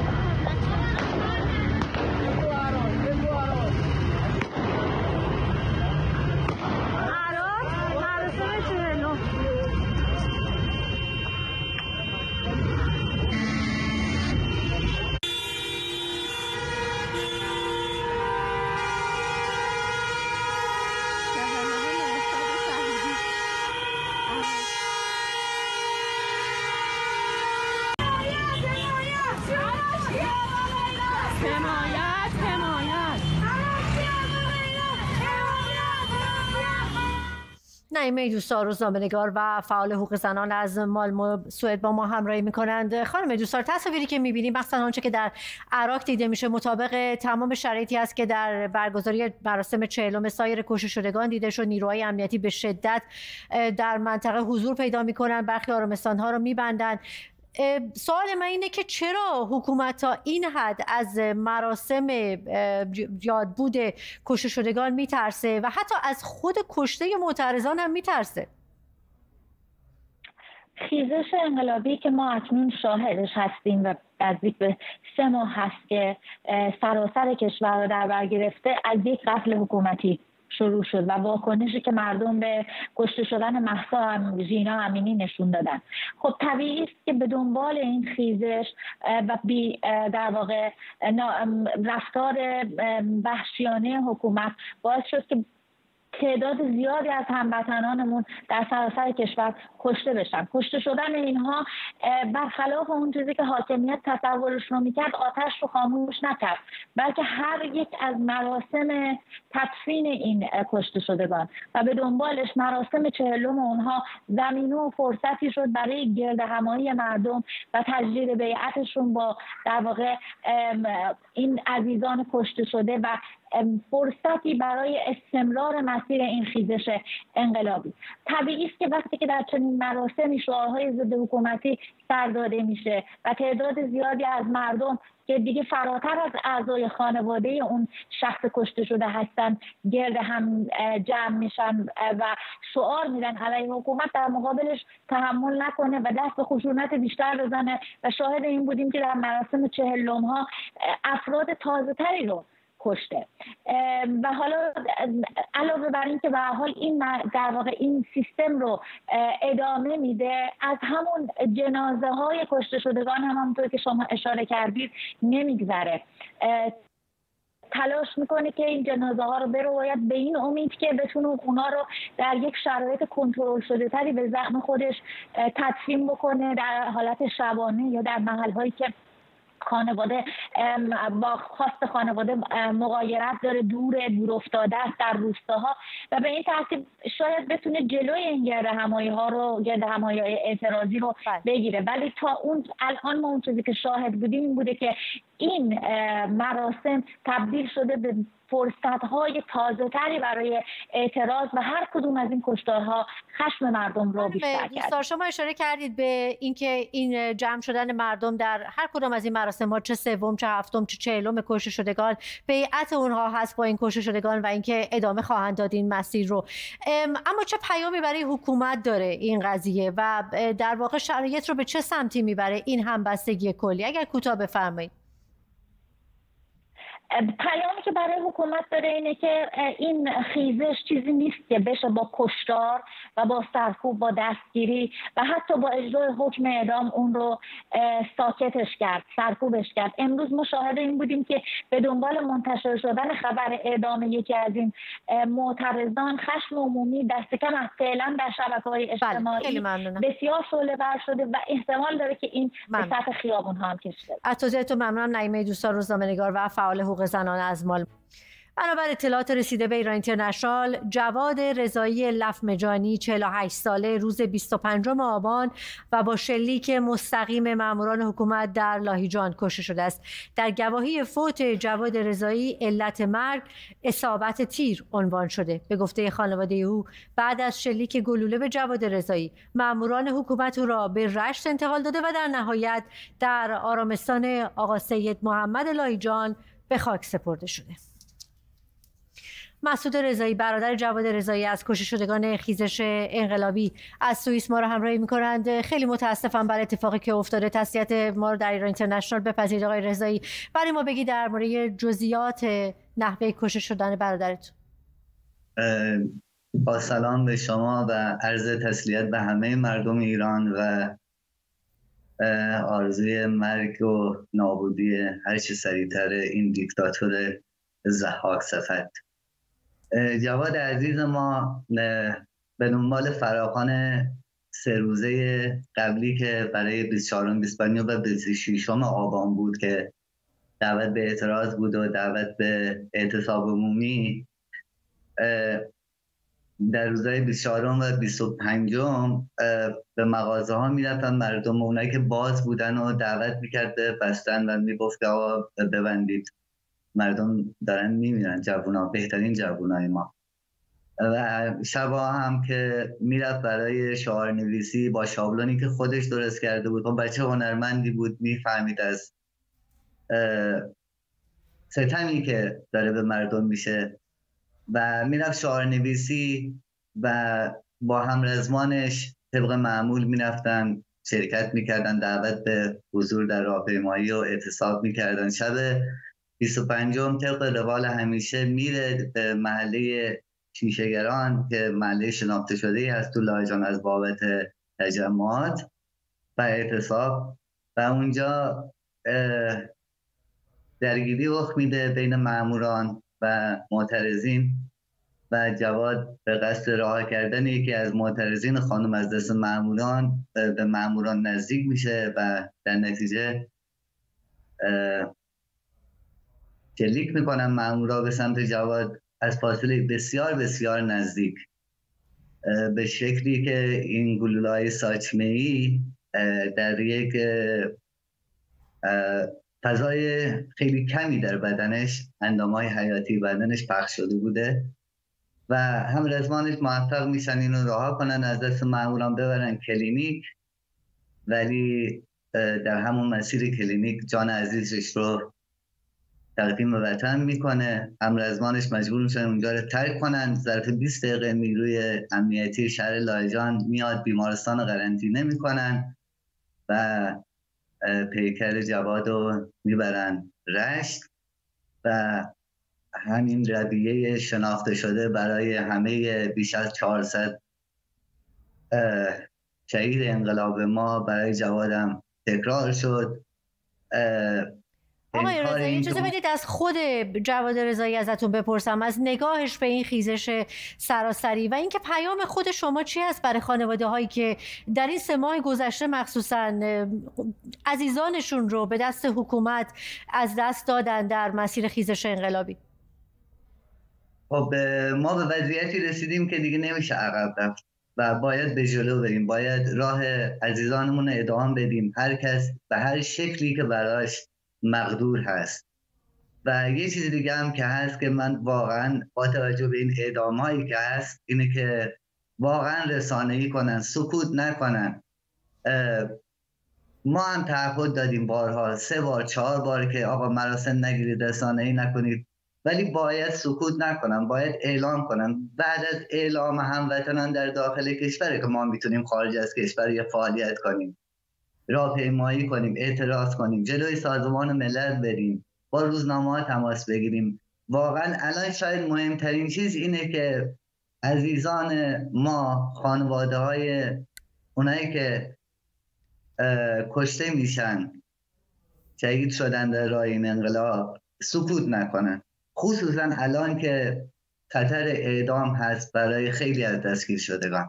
نعیمه دوستار، روزنامه‌نگار و فعال حقوق زنان از مالمو سوئد با ما همراهی می‌کنند. خانم دوستار، تصاویری که می‌بینیم مثلا آنچه که در عراق دیده میشه مطابق تمام شرایطی است که در برگزاری مراسم چهلم سایر کشته شدگان دیده شد. نیروهای امنیتی به شدت در منطقه حضور پیدا می‌کنند، برخی آرامستان‌ها رو می‌بندند. سوال من اینه که چرا حکومت تا این حد از مراسم یادبود کشته شدگان میترسه و حتی از خود کشته معترضان هم میترسه؟ خیزش انقلابی که ما اکنون شاهدش هستیم و نزدیک به سه ماه هست که سراسر کشور را در بر گرفته، از یک قتل حکومتی شروع شد و واکنشی که مردم به کشته شدن مهسا ژینا امینی نشون دادن. خب طبیعی است که به دنبال این خیزش و بی در واقع رفتار وحشیانه حکومت باعث شد که تعداد زیادی از هموطنانمون در سراسر کشور کشته بشن. کشته شدن اینها برخلاف اون چیزی که حاکمیت تصورش رو میکرد آتش رو خاموش نکرد، بلکه هر یک از مراسم تدفین این کشته شدگان و به دنبالش مراسم چهلم اونها زمینه و فرصتی شد برای گرد همایی مردم و تجدید بیعتشون با در واقع این عزیزان کشته شده و فرصتی برای استمرار مسیر این خیزش انقلابی. طبیعی است که وقتی که در چنین مراسمی شعارهای ضد حکومتی سر داده میشه و تعداد زیادی از مردم که دیگه فراتر از اعضای خانواده اون شخص کشته شده هستن گرد هم جمع میشن و شعار میدن علیه حکومت، در مقابلش تحمل نکنه و دست به خشونت بیشتر بزنه و شاهد این بودیم که در مراسم چهلم ها افراد تازه تری رو کشته. و حالا علاوه بر این که به هر حال این در واقع این سیستم رو ادامه میده، از همون جنازه های کشته شدگان هم همونطور که شما اشاره کردید نمیگذره، تلاش میکنه که این جنازه ها رو برواید به این امید که بتونه اونا رو در یک شرایط کنترل شده تری به زعم خودش تدفین بکنه در حالت شبانه یا در محل هایی که خانواده با خواست خانواده مغایرت داره، دور دور افتاده است در روستاها و به این ترتیب شاید بتونه جلوی این گرد همایی ها رو گرد همایی اعتراضی رو بگیره. ولی تا اون الان ما اون چیزی که شاهد بودیم این بوده که این مراسم تبدیل شده به فرصت‌های تازه‌تری برای اعتراض و هر کدوم از این کشتارها خشم مردم رو بیشتر کرد. شما اشاره کردید به اینکه این جمع شدن مردم در هر کدام از این مراسم‌ها، چه سوم چه هفتم چه چهلم کشته شدگان، بیعت اونها هست با این کشته شدگان و اینکه ادامه خواهند داد این مسیر رو. اما چه پیامی برای حکومت داره این قضیه و در واقع شرایط رو به چه سمتی میبره این همبستگی کلی؟ اگر کوتاه بفرمایید. پیامی که برای حکومت داره اینه که این خیزش چیزی نیست که بشه با کشتار و با سرکوب، با دستگیری و حتی با اجرای حکم اعدام اون رو ساکتش کرد، سرکوبش کرد. امروز ما شاهد این بودیم که به دنبال منتشر شدن خبر اعدام یکی از این معترضان خشم عمومی دست کم فعلا در شبکه‌های اجتماعی بسیار شعله‌ور شده و احتمال داره که این به سطح خیابون ها هم کشیده. از توضیحتون ممنونم. نعیمه دوستان، روزنامه‌نگار و فعال حقوق زنان از مال. بنابر اطلاعات رسیده به ایران اینترنشنال، جواد رضایی لفمجانی چهل و هشت ساله روز بیست و پنجم آبان و با شلیک مستقیم ماموران حکومت در لاهیجان کشته شده است. در گواهی فوت جواد رضایی علت مرگ اصابت تیر عنوان شده. به گفته خانواده او بعد از شلیک گلوله به جواد رضایی، ماموران حکومت او را به رشت انتقال داده و در نهایت در آرامستان آقا سید محمد لاهیجان به خاک سپرده شده. مسعود رضایی برادر جواد رضایی از کشته شدگان خیزش انقلابی از سوئیس ما رو همراهی می‌کنند. خیلی متاسفم بر اتفاقی که افتاده. تسلیت ما رو در ایران اینترنشنال بپذیرید آقای رضایی. برای ما بگید در مورد جزئیات نحوه کشته شدن برادرتون. با سلام به شما و عرض تسلیت به همه مردم ایران و آرزوی مرگ و نابودی هر چه سریعتر این دیکتاتور ضحاک صفت. جواد عزیز ما به دنبال فراخوان سه روزه قبلی که برای بیست و چهارم، بیست و پنجم و بیست و ششم آبان بود که دعوت به اعتراض بود و دعوت به اعتصاب عمومی، در روزهای بیست و چهارم و بیست و پنجم به مغازه ها میرفتن مردم، اونایی که باز بودن و دعوت میکرد به بستن و میگفت که آقا ببندید، مردم دارن میمیرن، جوونا، بهترین جوونای ما. و شبا هم که میرفت برای شعار نویسی با شابلونی که خودش درست کرده بود، و بچه هنرمندی بود، میفهمید از ستمی که داره به مردم میشه و میرفت شعار نویسی و با همرزمانش طبق معمول میرفتن شرکت میکردن، دعوت به حضور در راهپیمایی و اعتصاب میکردن. شب بیست و پنجم طبق روال همیشه میره به محله شیشهگران که محله شناخته شده‌ای هست تو لاهیجان از بابت تجمعات و اعتصاب، و اونجا درگیری رخ میده بین ماموران و معترضین و جواد به قصد رها کردن یکی از معترضین خانم از دست ماموران به ماموران نزدیک میشه و در نتیجه شلیک میکنن مامورا به سمت جواد از فاصله بسیار بسیار نزدیک، به شکلی که این گلوله‌های ساچمه‌ای در یک فضای خیلی کمی در بدنش، اندامهای حیاتی بدنش پخش شده بوده و هم رزمانش موفق میشن اینو رها کنن، از دست ماموران ببرن کلینیک، ولی در همون مسیر کلینیک جان عزیزش رو تقدیم وطن میکنه. هم رزمانش مجبور میشن اونجا رو ترک کنن. ظرف بیست دقیقه نیروی امنیتی شهر لاهیجان میاد بیمارستان قرنطینه میکنن و پیکر جواد رو میبرن رشت و همین رویه شناخته شده برای همه بیش از چهارصد شهید انقلاب ما برای جوادم تکرار شد. آقای رضایی اجازه بدید از خود جواد رضایی ازتون بپرسم، از نگاهش به این خیزش سراسری و اینکه پیام خود شما چی است برای خانواده هایی که در این سه ماه گذشته مخصوصا عزیزانشون رو به دست حکومت از دست دادن در مسیر خیزش انقلابی؟ خب ما به وضعیتی رسیدیم که دیگه نمیشه عقب رفت و باید به جلو بریم، باید راه عزیزانمون رو ادامه بدیم، هر کس به هر شکلی که براش مقدور هست. و یه چیز دیگه هم که هست که من واقعا با توجه به این اعدام هایی که هست اینه که واقعا رسانه‌ای کنن، سکوت نکنن. ما هم تعهد دادیم بارها، سه بار چهار بار که آقا مراسم نگیرید، رسانه‌ای نکنید، ولی باید سکوت نکنن، باید اعلام کنن. بعد از اعلام هموطنان در داخل کشور که ما میتونیم خارج از کشور یه فعالیت کنیم، راهپیمایی کنیم، اعتراض کنیم، جلوی سازمان ملل بریم، با روزنامه‌ها تماس بگیریم. واقعا الان شاید مهمترین چیز اینه که عزیزان ما، خانواده های اونایی که کشته میشن، شهید شدن در راه این انقلاب، سکوت نکنن، خصوصا الان که خطر اعدام هست برای خیلی از دستگیر شدگان.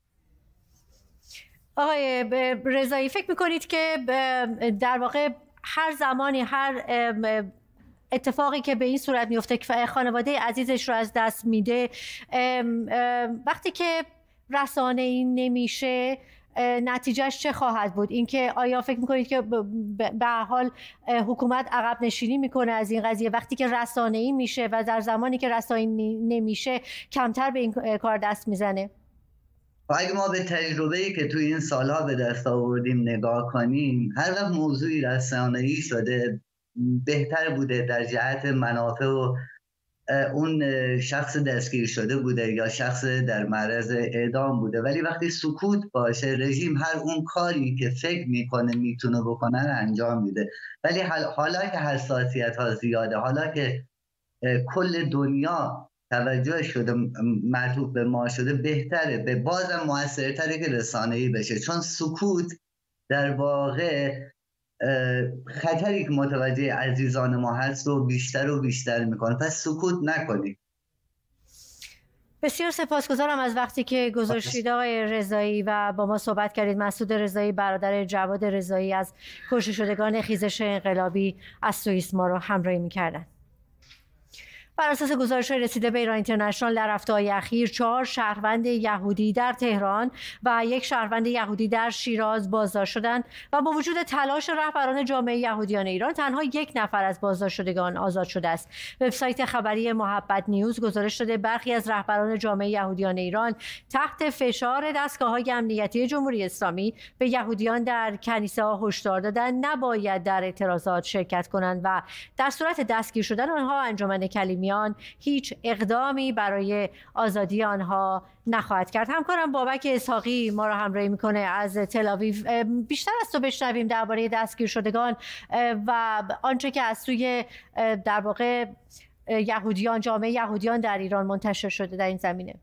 آقای رضایی، فکر میکنید که در واقع هر زمانی هر اتفاقی که به این صورت میفته که خانواده عزیزش رو از دست میده، وقتی که رسانه‌ای نمیشه نتیجهش چه خواهد بود؟ اینکه آیا فکر میکنید که به هر حال حکومت عقب نشینی میکنه از این قضیه وقتی که رسانه‌ای میشه و در زمانی که رسانه‌ای نمیشه کمتر به این کار دست میزنه؟ اگه ما به تجربه‌ای که توی این سالها به دست آوردیم نگاه کنیم، هر وقت موضوعی رسانه‌ای شده بهتر بوده در جهت منافع و اون شخص دستگیر شده بوده یا شخص در معرض اعدام بوده. ولی وقتی سکوت باشه، رژیم هر اون کاری که فکر میکنه میتونه بکنه انجام میده. ولی حالا که حساسیت ها زیاده، حالا که کل دنیا توجه شده معطوف به ما شده، بهتره، به بازم موثرتره که رسانه‌ای بشه، چون سکوت در واقع خطری که متوجه عزیزان ما هست رو بیشتر و بیشتر میکنه. پس سکوت نکنید. بسیار سپاسگزارم از وقتی که گذاشتید آقای رضایی و با ما صحبت کردید. مسعود رضایی برادر جواد رضایی از کشته شدگان خیزش انقلابی از سوئیس ما رو همراهی میکردن. بر اساس گزارش‌های رسیده به ایران اینترنشنال در هفته‌های اخیر چهار شهروند یهودی در تهران و یک شهروند یهودی در شیراز بازداشت شدند و با وجود تلاش رهبران جامعه یهودیان ایران تنها یک نفر از بازداشت شدگان آزاد شده است. وبسایت خبری محبت نیوز گزارش داده برخی از رهبران جامعه یهودیان ایران تحت فشار دستگاه‌های امنیتی جمهوری اسلامی به یهودیان در کنیسه‌ها هشدار دادند نباید در اعتراضات شرکت کنند و در صورت دستگیر شدن آنها انجمن کلیمیان هیچ اقدامی برای آزادی آنها نخواهد کرد. همکارم بابک اسحاقی ما را همراهی میکنه از تل آویو. بیشتر از تو بشنویم درباره دستگیر شدگان و آنچه که از سوی در واقع یهودیان، جامعه یهودیان در ایران منتشر شده در این زمینه.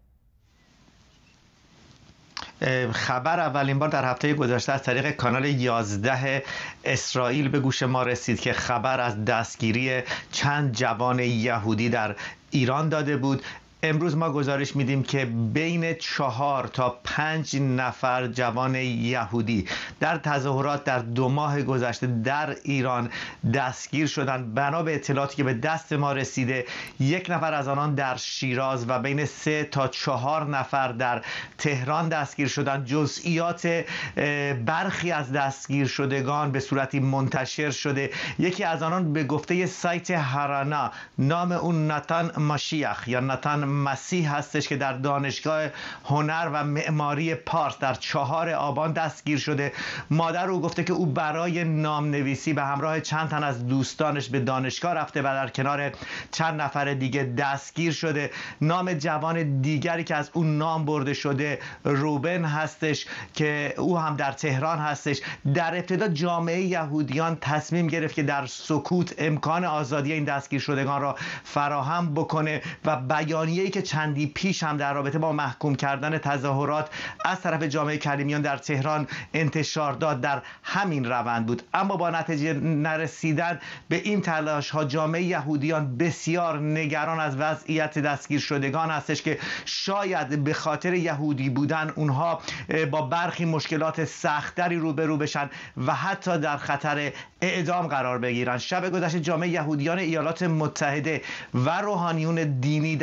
خبر اولین بار در هفته گذشته از طریق کانال یازده اسرائیل به گوش ما رسید که خبر از دستگیری چند جوان یهودی در ایران داده بود. امروز ما گزارش میدیم که بین چهار تا پنج نفر جوان یهودی در تظاهرات در دو ماه گذشته در ایران دستگیر شدند. بنا به اطلاعاتی که به دست ما رسیده، یک نفر از آنان در شیراز و بین سه تا چهار نفر در تهران دستگیر شدند. جزئیات برخی از دستگیر شدگان به صورتی منتشر شده. یکی از آنان به گفته سایت هارانا، نام اون ناتان ماشیخ یا ناتان مسیح هستش که در دانشگاه هنر و معماری پارس در چهار آبان دستگیر شده. مادر او گفته که او برای نام نویسی به همراه چند تن از دوستانش به دانشگاه رفته و در کنار چند نفر دیگه دستگیر شده. نام جوان دیگری که از اون نام برده شده روبن هستش که او هم در تهران هستش. در ابتدا جامعه یهودیان تصمیم گرفت که در سکوت امکان آزادی این دستگیر شدگان را فراهم بکنه و بیانیه ای که چندی پیش هم در رابطه با محکوم کردن تظاهرات از طرف جامعه کلیمیان در تهران انتشار داد در همین روند بود. اما با نتیجه نرسیدن به این تلاش ها جامعه یهودیان بسیار نگران از وضعیت دستگیر شدگان هستش که شاید به خاطر یهودی بودن اونها با برخی مشکلات سختری روبرو بشن و حتی در خطر اعدام قرار بگیرن. شب گذشته جامعه یهودیان ایالات متحده و روحانیون دینی در این کشور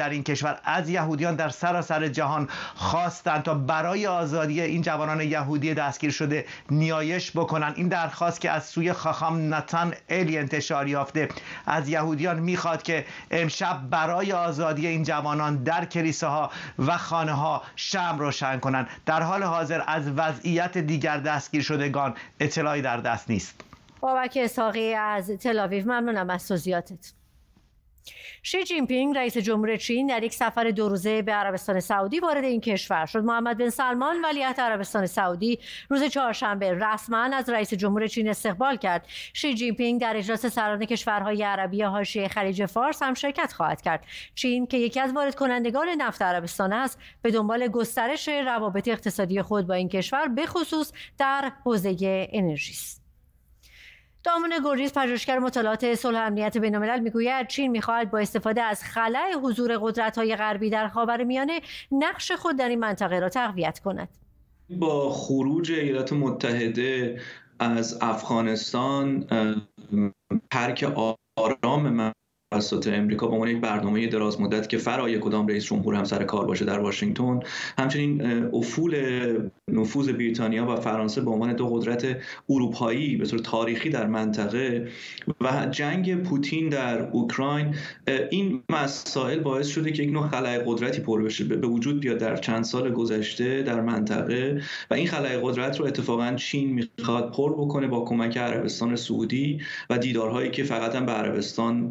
کشور از یهودیان در سراسر جهان خواستند تا برای آزادی این جوانان یهودی دستگیر شده نیایش بکنند. این درخواست که از سوی خاخام نتان الی انتشار یافته از یهودیان میخواد که امشب برای آزادی این جوانان در کلیساها و خانه‌ها شمع روشن کنند. در حال حاضر از وضعیت دیگر دستگیر شدگان اطلاعی در دست نیست. بابک اسحاقی از تل آویو، ممنونم از توضیحاتت. شی جین پینگ رئیس جمهور چین در یک سفر دو روزه به عربستان سعودی وارد این کشور شد. محمد بن سلمان ولیعهد عربستان سعودی روز چهارشنبه رسما از رئیس جمهور چین استقبال کرد. شی جین پینگ در اجلاس سران کشورهای عربی حاشیه خلیج فارس هم شرکت خواهد کرد. چین که یکی از وارد کنندگان نفت عربستان است، به دنبال گسترش روابط اقتصادی خود با این کشور به خصوص در حوزه انرژی است. دامون گوریز، پژوهشگر مطالعات صلح و امنیت بین‌الملل، میگوید چین می‌خواهد با استفاده از خلأ حضور قدرت‌های غربی در خاورمیانه نقش خود در این منطقه را تقویت کند. با خروج ایالات متحده از افغانستان، ترک آرام توسط امریکا به عنوان یک برنامه دراز مدت که فرای کدام رئیس جمهور هم سر کار باشه در واشنگتن، همچنین افول نفوذ بریتانیا و فرانسه به عنوان دو قدرت اروپایی به طور تاریخی در منطقه و جنگ پوتین در اوکراین، این مسائل باعث شده که یک نوع خلأ قدرتی پر بشه به وجود بیاد در چند سال گذشته در منطقه و این خلأ قدرت رو اتفاقا چین میخواد پر بکنه با کمک عربستان سعودی و دیدارهایی که فقط هم به عربستان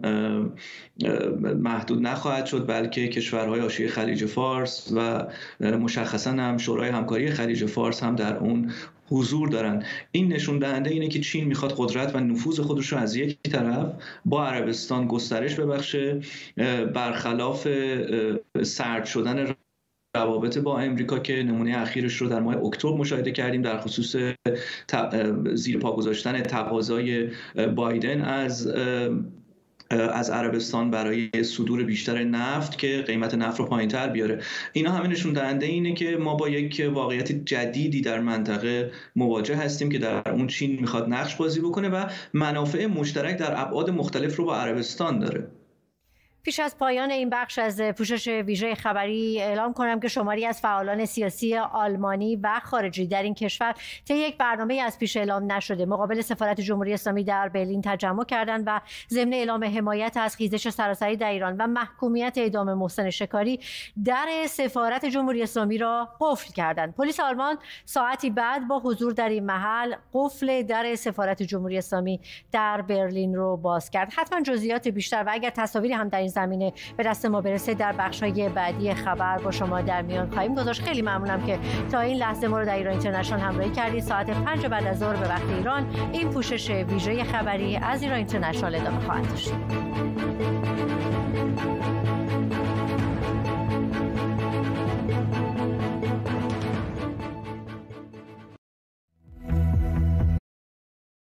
محدود نخواهد شد، بلکه کشورهای حاشیه خلیج فارس و مشخصا هم شورای همکاری خلیج فارس هم در اون حضور دارن. این نشون دهنده اینه که چین میخواد قدرت و نفوذ خودش رو از یک طرف با عربستان گسترش ببخشه، برخلاف سرد شدن روابط با امریکا که نمونه اخیرش رو در ماه اکتبر مشاهده کردیم در خصوص زیر پا گذاشتن تقاضای بایدن از از عربستان برای صدور بیشتر نفت که قیمت نفت رو پایین‌تر بیاره. اینا همه نشون دهنده اینه که ما با یک واقعیت جدیدی در منطقه مواجه هستیم که در اون چین میخواد نقش بازی بکنه و منافع مشترک در ابعاد مختلف رو با عربستان داره. پیش از پایان این بخش از پوشش ویژه خبری اعلام کنم که شماری از فعالان سیاسی آلمانی و خارجی در این کشور طی یک برنامه از پیش اعلام نشده مقابل سفارت جمهوری اسلامی در برلین تجمع کردند و ضمن اعلام حمایت از خیزش سراسری در ایران و محکومیت اعدام محسن شکاری در سفارت جمهوری اسلامی را قفل کردند. پلیس آلمان ساعتی بعد با حضور در این محل قفل در سفارت جمهوری اسلامی در برلین رو باز کرد. حتما جزئیات بیشتر و اگر تصاویری هم در این زمینه به دست ما برسه در بخش‌های بعدی خبر با شما در میان خواهیم گذاشت. خیلی ممنونم که تا این لحظه ما رو در ایران اینترنشنال همراهی کردید. ساعت پنج بعد از ظهر به وقت ایران این پوشش ویژه خبری از ایران اینترنشنال ادامه خواهد داشت.